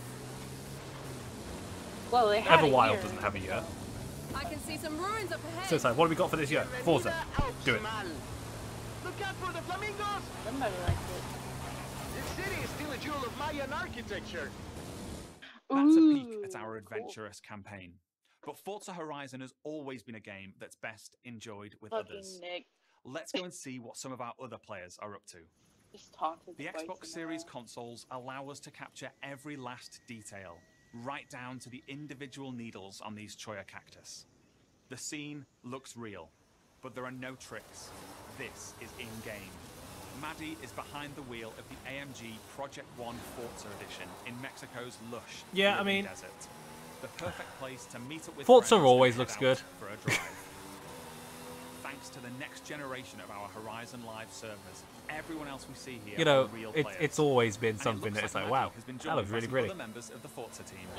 S3: Well, they have
S1: Everwild doesn't have a year.
S14: I can see some ruins up ahead.
S1: So it's like, what have we got for this year? Forza. Do it.
S16: Look out for the flamingos!
S3: Somebody liked it.
S16: This city is still a jewel of Mayan architecture.
S13: That's a peek at our adventurous campaign. But Forza Horizon has always been a game that's best enjoyed with others.
S3: Nick.
S13: Let's go and see what some of our other players are up to.
S3: Just taunted
S13: The
S3: twice
S13: Xbox
S3: in a
S13: Series
S3: row.
S13: consoles allow us to capture every last detail, right down to the individual needles on these cholla cactus. The scene looks real, but there are no tricks. This is in-game. Maddie is behind the wheel of the AMG Project One Forza Edition in Mexico's lush
S1: Yeah, I
S13: living
S1: mean,
S13: desert. The perfect place to meet up with
S1: Forza
S13: friends
S1: always
S13: and
S1: looks
S13: head
S1: good.
S13: out for a drive. Thanks to the next generation of our Horizon Live servers, everyone else we see here
S1: You know,
S13: are real
S1: it's
S13: players.
S1: always been
S13: And it
S1: something
S13: looks
S1: that it's like,
S13: Maddie
S1: wow,
S13: has been
S1: that
S13: joined
S1: looks
S13: by
S1: really
S13: some
S1: pretty.
S13: other members of the Forza team.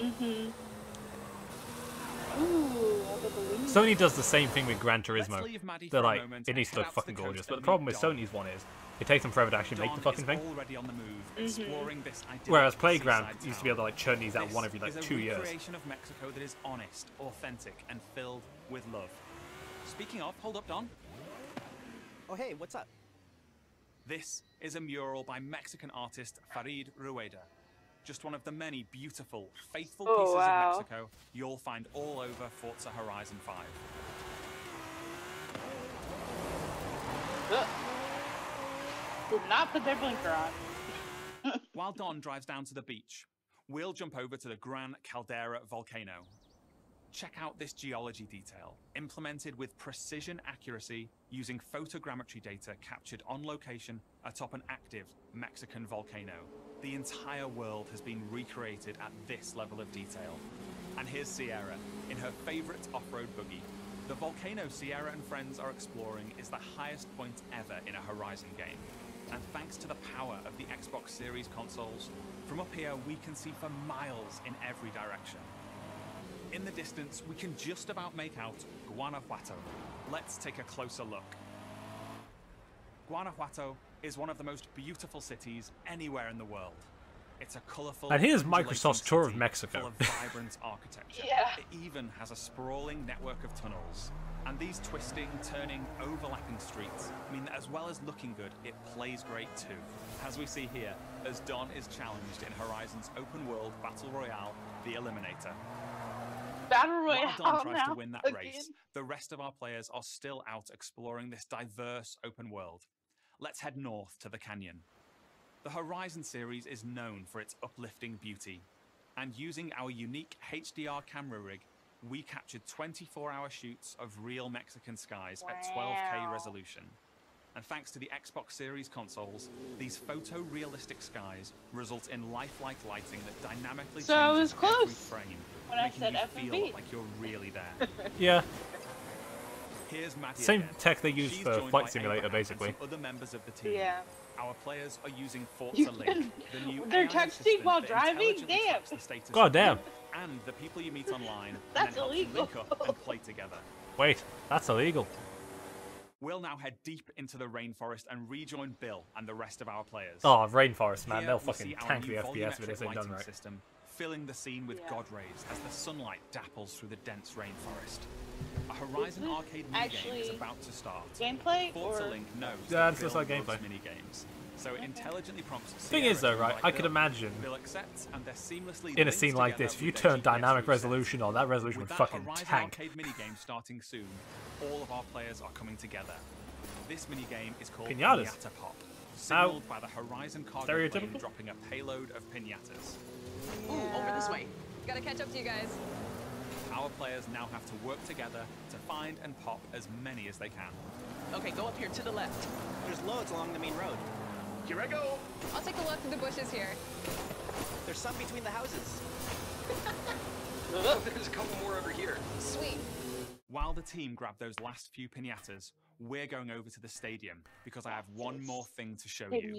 S3: Ooh, all the balloons.
S1: Sony does the same thing with Gran
S13: Let's
S1: Turismo.
S13: leave Maddie
S1: They're
S13: for a
S1: like,
S13: moment
S1: it needs to
S13: and
S1: look
S13: head out to
S1: fucking
S13: the
S1: gorgeous.
S13: coast
S1: But the
S13: and
S1: problem
S13: meet
S1: with
S13: Don.
S1: Sony's one is, it takes them forever to actually make the
S13: Don
S1: fucking
S13: is
S1: thing.
S13: already on the move, exploring this idyllic
S1: Whereas Playground
S13: seaside
S1: used to be able to like churn these out
S13: This
S1: one every like
S13: is a
S1: 2 years.
S13: recreation of Mexico that is honest, authentic, and filled with love. Speaking of, hold up, Don.
S19: Oh, hey, what's up?
S13: This is a mural by Mexican artist Farid Rueda. Just one of the many beautiful, faithful pieces of Mexico you'll find all over Forza Horizon 5.
S3: Did not put their blinker on.
S13: While Don drives down to the beach, we'll jump over to the Gran Caldera volcano. Check out this geology detail, implemented with precision accuracy using photogrammetry data captured on location atop an active Mexican volcano. The entire world has been recreated at this level of detail. And here's Sierra, in her favorite off-road buggy. The volcano Sierra and friends are exploring is the highest point ever in a Horizon game. And thanks to the power of the Xbox Series consoles, from up here we can see for miles in every direction. In the distance, we can just about make out Guanajuato. Let's take a closer look. Guanajuato is one of the most beautiful cities anywhere in the world. It's a colourful,
S1: And here's
S13: undulating
S1: Microsoft's tour of
S13: city
S1: Mexico.
S13: full of vibrant architecture.
S3: Yeah.
S13: It even has a sprawling network of tunnels. And these twisting, turning, overlapping streets mean that as well as looking good, it plays great too. As we see here, as Don is challenged in Horizon's open world Battle Royale, The Eliminator.
S3: Battle Royale
S13: While Don tries
S3: now.
S13: to win that
S3: Again.
S13: race, the rest of our players are still out exploring this diverse open world. Let's head north to the canyon. The Horizon series is known for its uplifting beauty, and using our unique HDR camera rig, we captured 24-hour shoots of real Mexican skies at 12K resolution. And thanks to the Xbox Series consoles, these photorealistic skies result in lifelike lighting that dynamically
S3: So I was
S13: changes every
S3: close
S13: frame,
S3: when I
S13: making
S3: said
S13: you
S3: F&B.
S13: feel like you're really there.
S1: Yeah.
S13: Here's Maddie
S1: Same
S13: again.
S1: tech they use
S13: She's
S1: for
S13: joined
S1: Flight
S13: by
S1: Simulator,
S13: Abraham and
S1: basically.
S13: some other members of the team.
S3: Yeah.
S13: Our players are using
S3: You
S13: Forza
S3: can-
S13: Link, the new
S3: they're
S13: AI
S3: texting
S13: assistant
S3: while
S13: that
S3: driving?
S13: intelligently
S3: Damn.
S13: tracks the status
S1: God
S13: of
S1: damn.
S13: you and the people you meet online,
S3: That's
S13: and then helps you
S3: illegal.
S13: link up and play together.
S1: Wait, that's illegal.
S13: We'll now head deep into the rainforest and rejoin Bill and the rest of our players.
S1: Oh, Rainforest, man.
S13: Here
S1: They'll
S13: we
S1: fucking
S13: see our
S1: tank the
S13: new
S1: FPS if it
S13: volumetric
S1: isn't done
S13: lighting
S1: right.
S13: system, filling the scene with God rays as the sunlight dapples through the dense rainforest. A Horizon arcade minigame is
S3: actually
S13: about to start.
S3: gameplay
S13: Forza
S3: or-
S13: Link knows
S1: Yeah,
S13: that
S1: it's just
S13: Bill
S1: like
S13: loves
S1: gameplay.
S13: minigames, so it intelligently prompts.
S1: Thing is, though, right? I could imagine
S13: Bill accepts, and they're seamlessly
S1: in a
S13: linked
S1: scene like
S13: together
S1: this, if you
S13: with their
S1: turn
S13: GPS
S1: dynamic
S13: route
S1: resolution on, that resolution
S13: With
S1: would
S13: that
S1: fucking
S13: Horizon
S1: tank.
S13: Arcade minigame starting soon, all of our players are coming together. This minigame is called
S1: Pinatas.
S13: Pinata Pop, signaled by the Horizon cargo plane
S1: stereotypical?
S13: dropping a payload of pinatas.
S14: Ooh, over this way. Gotta catch up to you guys.
S13: Our players now have to work together to find and pop as many as they can.
S14: Okay, go up here to the left.
S19: There's loads along the main road.
S16: Here I go.
S14: I'll take a look through the bushes here.
S19: There's some between the houses.
S16: There's a couple more over here.
S14: Sweet.
S13: While the team grab those last few pinatas, we're going over to the stadium because I have one more thing to show you.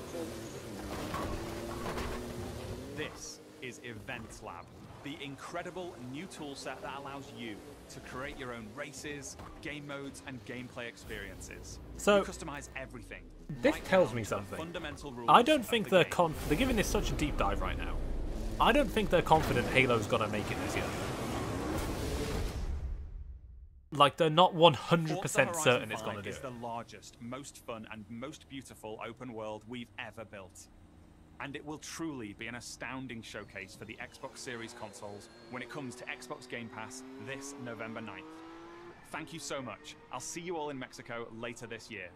S13: This is Event Lab, the incredible new toolset that allows you to create your own races, game modes, and gameplay experiences.
S1: So,
S13: you customize everything.
S1: This
S13: right
S1: tells
S13: down
S1: me
S13: to the
S1: something.
S13: fundamental rules
S1: I don't
S13: of
S1: think
S13: the
S1: they're
S13: game.
S1: they're giving this such a deep dive right now. I don't think they're confident Halo's gonna make it this year. Like, they're not 100% certain it's gonna do
S13: is
S1: it.
S13: the largest, most fun, and most beautiful open world we've ever built. And it will truly be an astounding showcase for the Xbox Series consoles when it comes to Xbox Game Pass this November 9th. Thank you so much. I'll see you all in Mexico later this year.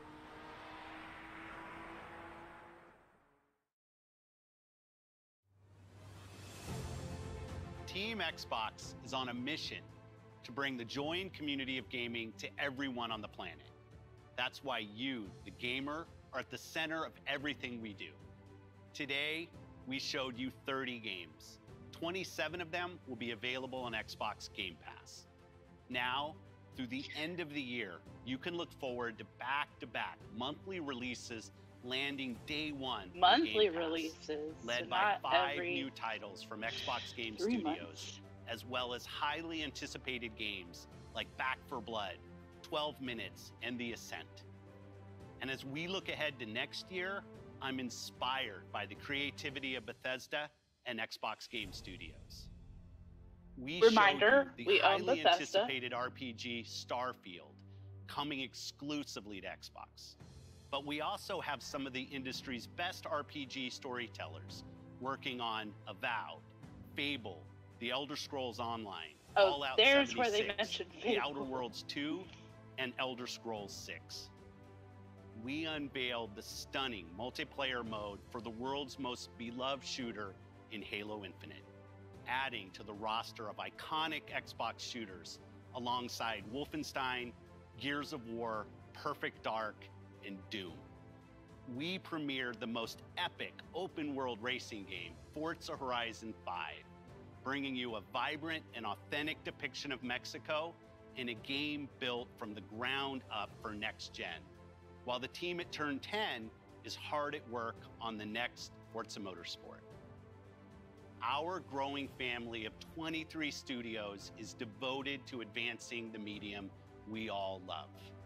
S18: Team Xbox is on a mission to bring the joy and community of gaming to everyone on the planet. That's why you, the gamer, are at the center of everything we do. Today, we showed you 30 games. 27 of them will be available on Xbox Game Pass. Now, through the end of the year, you can look forward to back-to-back monthly releases landing day one. on
S3: Monthly
S18: Game Pass,
S3: releases,
S18: led
S3: so
S18: by
S3: not
S18: 5
S3: every
S18: new titles from Xbox Game
S3: 3
S18: Studios,
S3: months.
S18: as well as highly anticipated games like Back 4 Blood, 12 Minutes, and The Ascent. And as we look ahead to next year, I'm inspired by the creativity of Bethesda and Xbox Game Studios. We
S3: Reminder,
S18: showed you
S3: we
S18: the
S3: own
S18: highly
S3: Bethesda.
S18: anticipated RPG Starfield, coming exclusively to Xbox. But we also have some of the industry's best RPG storytellers working on Avowed, Fable, The Elder Scrolls Online,
S3: Oh,
S18: Fallout
S3: there's where
S18: 76,
S3: they mentioned
S18: The
S3: Fable.
S18: Outer Worlds 2, and Elder Scrolls 6. We unveiled the stunning multiplayer mode for the world's most beloved shooter in Halo Infinite, adding to the roster of iconic Xbox shooters alongside Wolfenstein, Gears of War, Perfect Dark, and Doom. We premiered the most epic open-world racing game, Forza Horizon 5, bringing you a vibrant and authentic depiction of Mexico in a game built from the ground up for next gen, while the team at Turn 10 is hard at work on the next Forza Motorsport. Our growing family of 23 studios is devoted to advancing the medium we all love.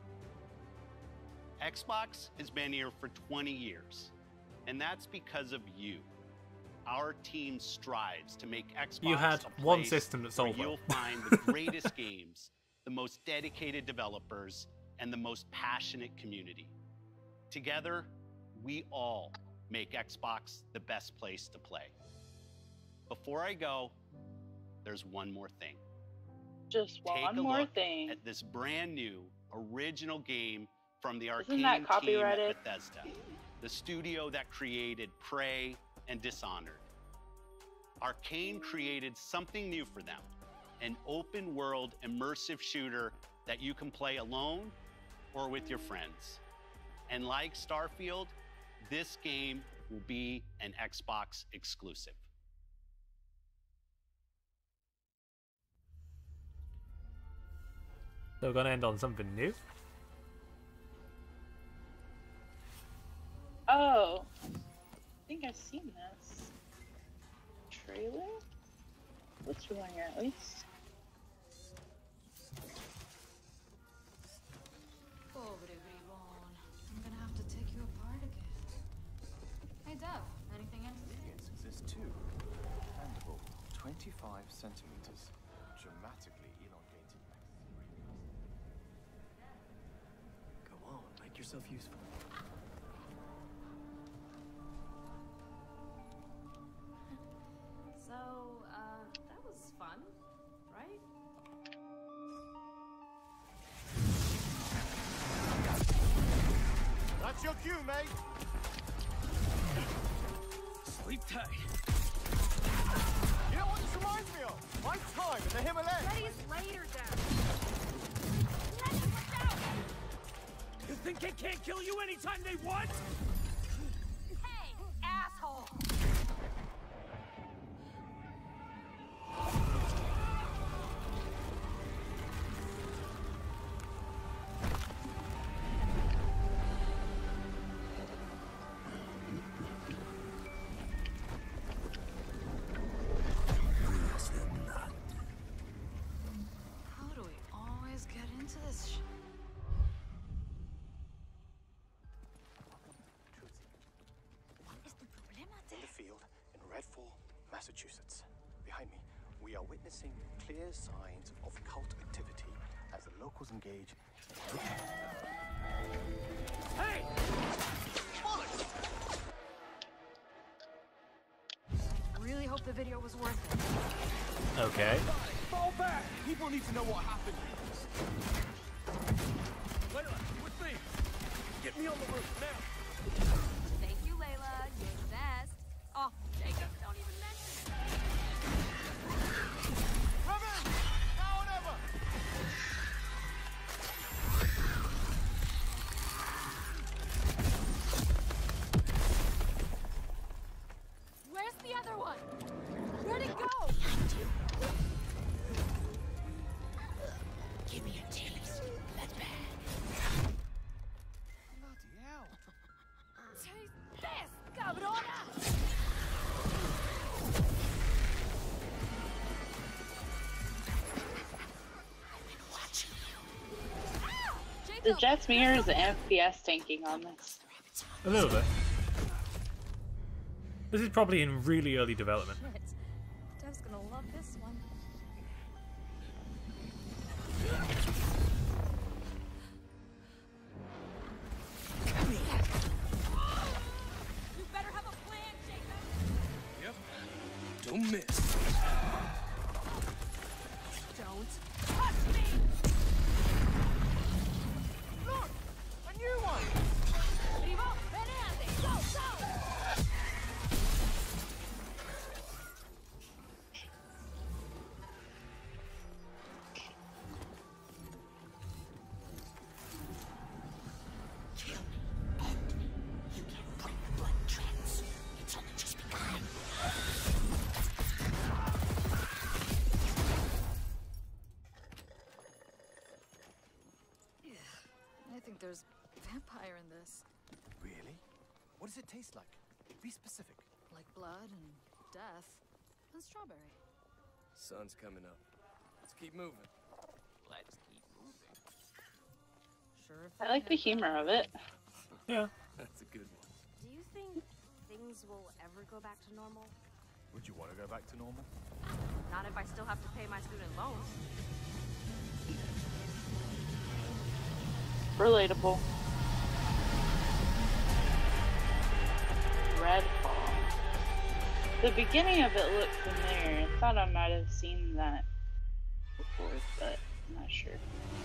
S18: Xbox has been here for 20 years, and that's because of you. Our team strives to make Xbox
S1: You had
S18: a
S1: one
S18: place
S1: system that
S18: where
S1: sold well.
S18: you'll find the greatest games, the most dedicated developers, and the most passionate community. Together, we all make Xbox the best place to play. Before I go, there's one more thing.
S3: Just
S18: Take
S3: one
S18: a
S3: more
S18: look
S3: thing.
S18: at this brand new original game from the
S3: Isn't
S18: Arcane
S3: that
S18: team
S3: copyrighted?
S18: at Bethesda, the studio that created Prey and Dishonored. Arcane created something new for them, an open world immersive shooter that you can play alone or with your friends. And like Starfield, this game will be an Xbox exclusive.
S1: So we're gonna end on something new.
S3: Oh, I think I've seen this trailer. Looks familiar, at least.
S5: Pobre bribón. I'm gonna have to take you apart again. Hey, Dev, anything in?
S20: Yes, there's two. Mandible, 25 centimeters. Dramatically elongated. Go on, make yourself useful.
S9: your cue, mate.
S11: Sleep tight.
S9: You know what this reminds me of? My time in the Himalayas.
S4: Letty's later, Dad.
S11: You think they can't kill you anytime they want?
S4: Hey, asshole!
S5: How do we always get into this shit?
S20: In the field in Redfall, Massachusetts. Behind me, we are witnessing clear signs of cult activity as the locals engage in
S11: Hey!
S5: Really hope the video was worth it.
S1: Okay.
S11: Fall back! People need to know what happened. Layla, with me. Get me on the roof now.
S4: Thank you, Layla. You're the best. Oh, Jacob, don't even mention it.
S9: Robin! Now or never!
S4: Where's the other one? Where'd it go?
S17: Give me a taste. Let back.
S20: bloody hell.
S4: Taste this, cabrona!
S3: The Jets mirrors the FPS tanking on this.
S1: A little bit. This is probably in really early development.
S4: Shit. Dev's gonna love this one. You better have a plan, Jacob!
S11: Yep. Don't miss.
S4: Don't touch me!
S9: Look! A new one!
S4: Vivo, venate! Go, go!
S17: Kill me. End me. You can't bring the blood trends. It's only just begun.
S5: I think there's vampire in this.
S20: Really? What does it taste like? Be specific.
S5: Like blood and death and strawberry.
S11: Sun's coming up. Let's keep moving.
S19: Let's keep moving.
S5: Sure.
S3: I like the humor of it.
S1: Yeah.
S11: That's a good one.
S23: Do you think things will ever go back to normal?
S20: Would you want to go back to normal?
S23: Not if I still have to pay my student loans.
S3: Relatable. Redfall. The beginning of it looked familiar. I thought I might have seen that before, but I'm not sure.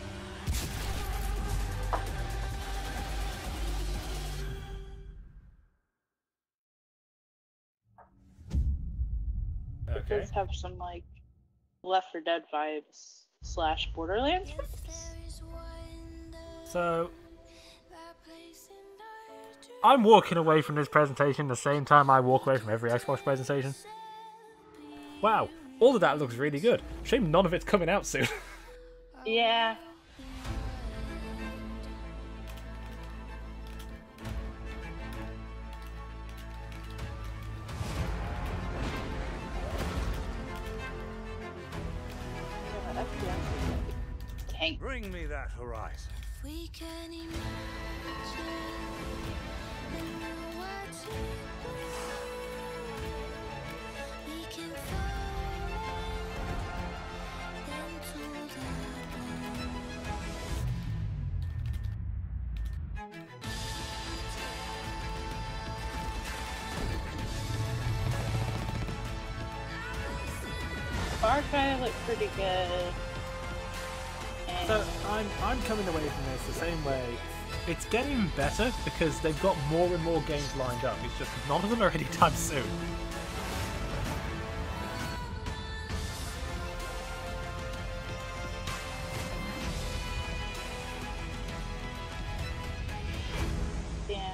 S3: It does have some like Left 4 Dead vibes / Borderlands vibes.
S1: So, I'm walking away from this presentation the same time I walk away from every Xbox presentation. Wow, all of that looks really good. Shame none of it's coming out soon.
S3: Yeah.
S11: Bring me that horizon.
S5: We can imagine what we can fall into
S3: Far Cry looked pretty good.
S1: So I'm coming away from this the same way It's getting better because they've got more and more games lined up. It's just none of them are anytime soon.
S3: Yeah.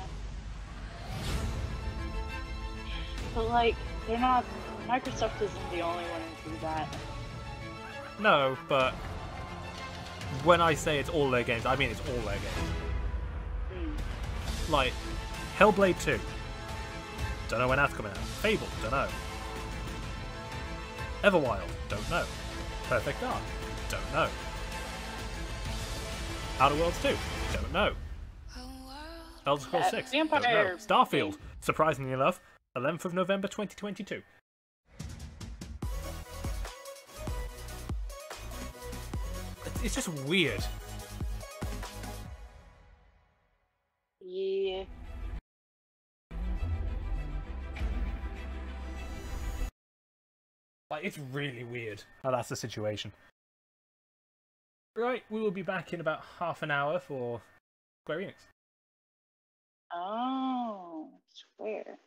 S3: But like, they're not. Microsoft isn't the only one who do that.
S1: No, but when I say it's all their games, I mean it's all their games. Like, Hellblade 2. Don't know when that's coming out. Fable, don't know. Everwild, don't know. Perfect Dark, don't know. Outer Worlds 2, don't know. Elder Scrolls 6, don't know. Starfield, surprisingly enough, 11th of November 2022. It's just weird.
S3: Yeah.
S1: Like, it's really weird how that's the situation. Right, we will be back in about half an hour for Square Enix.
S3: Oh, Square.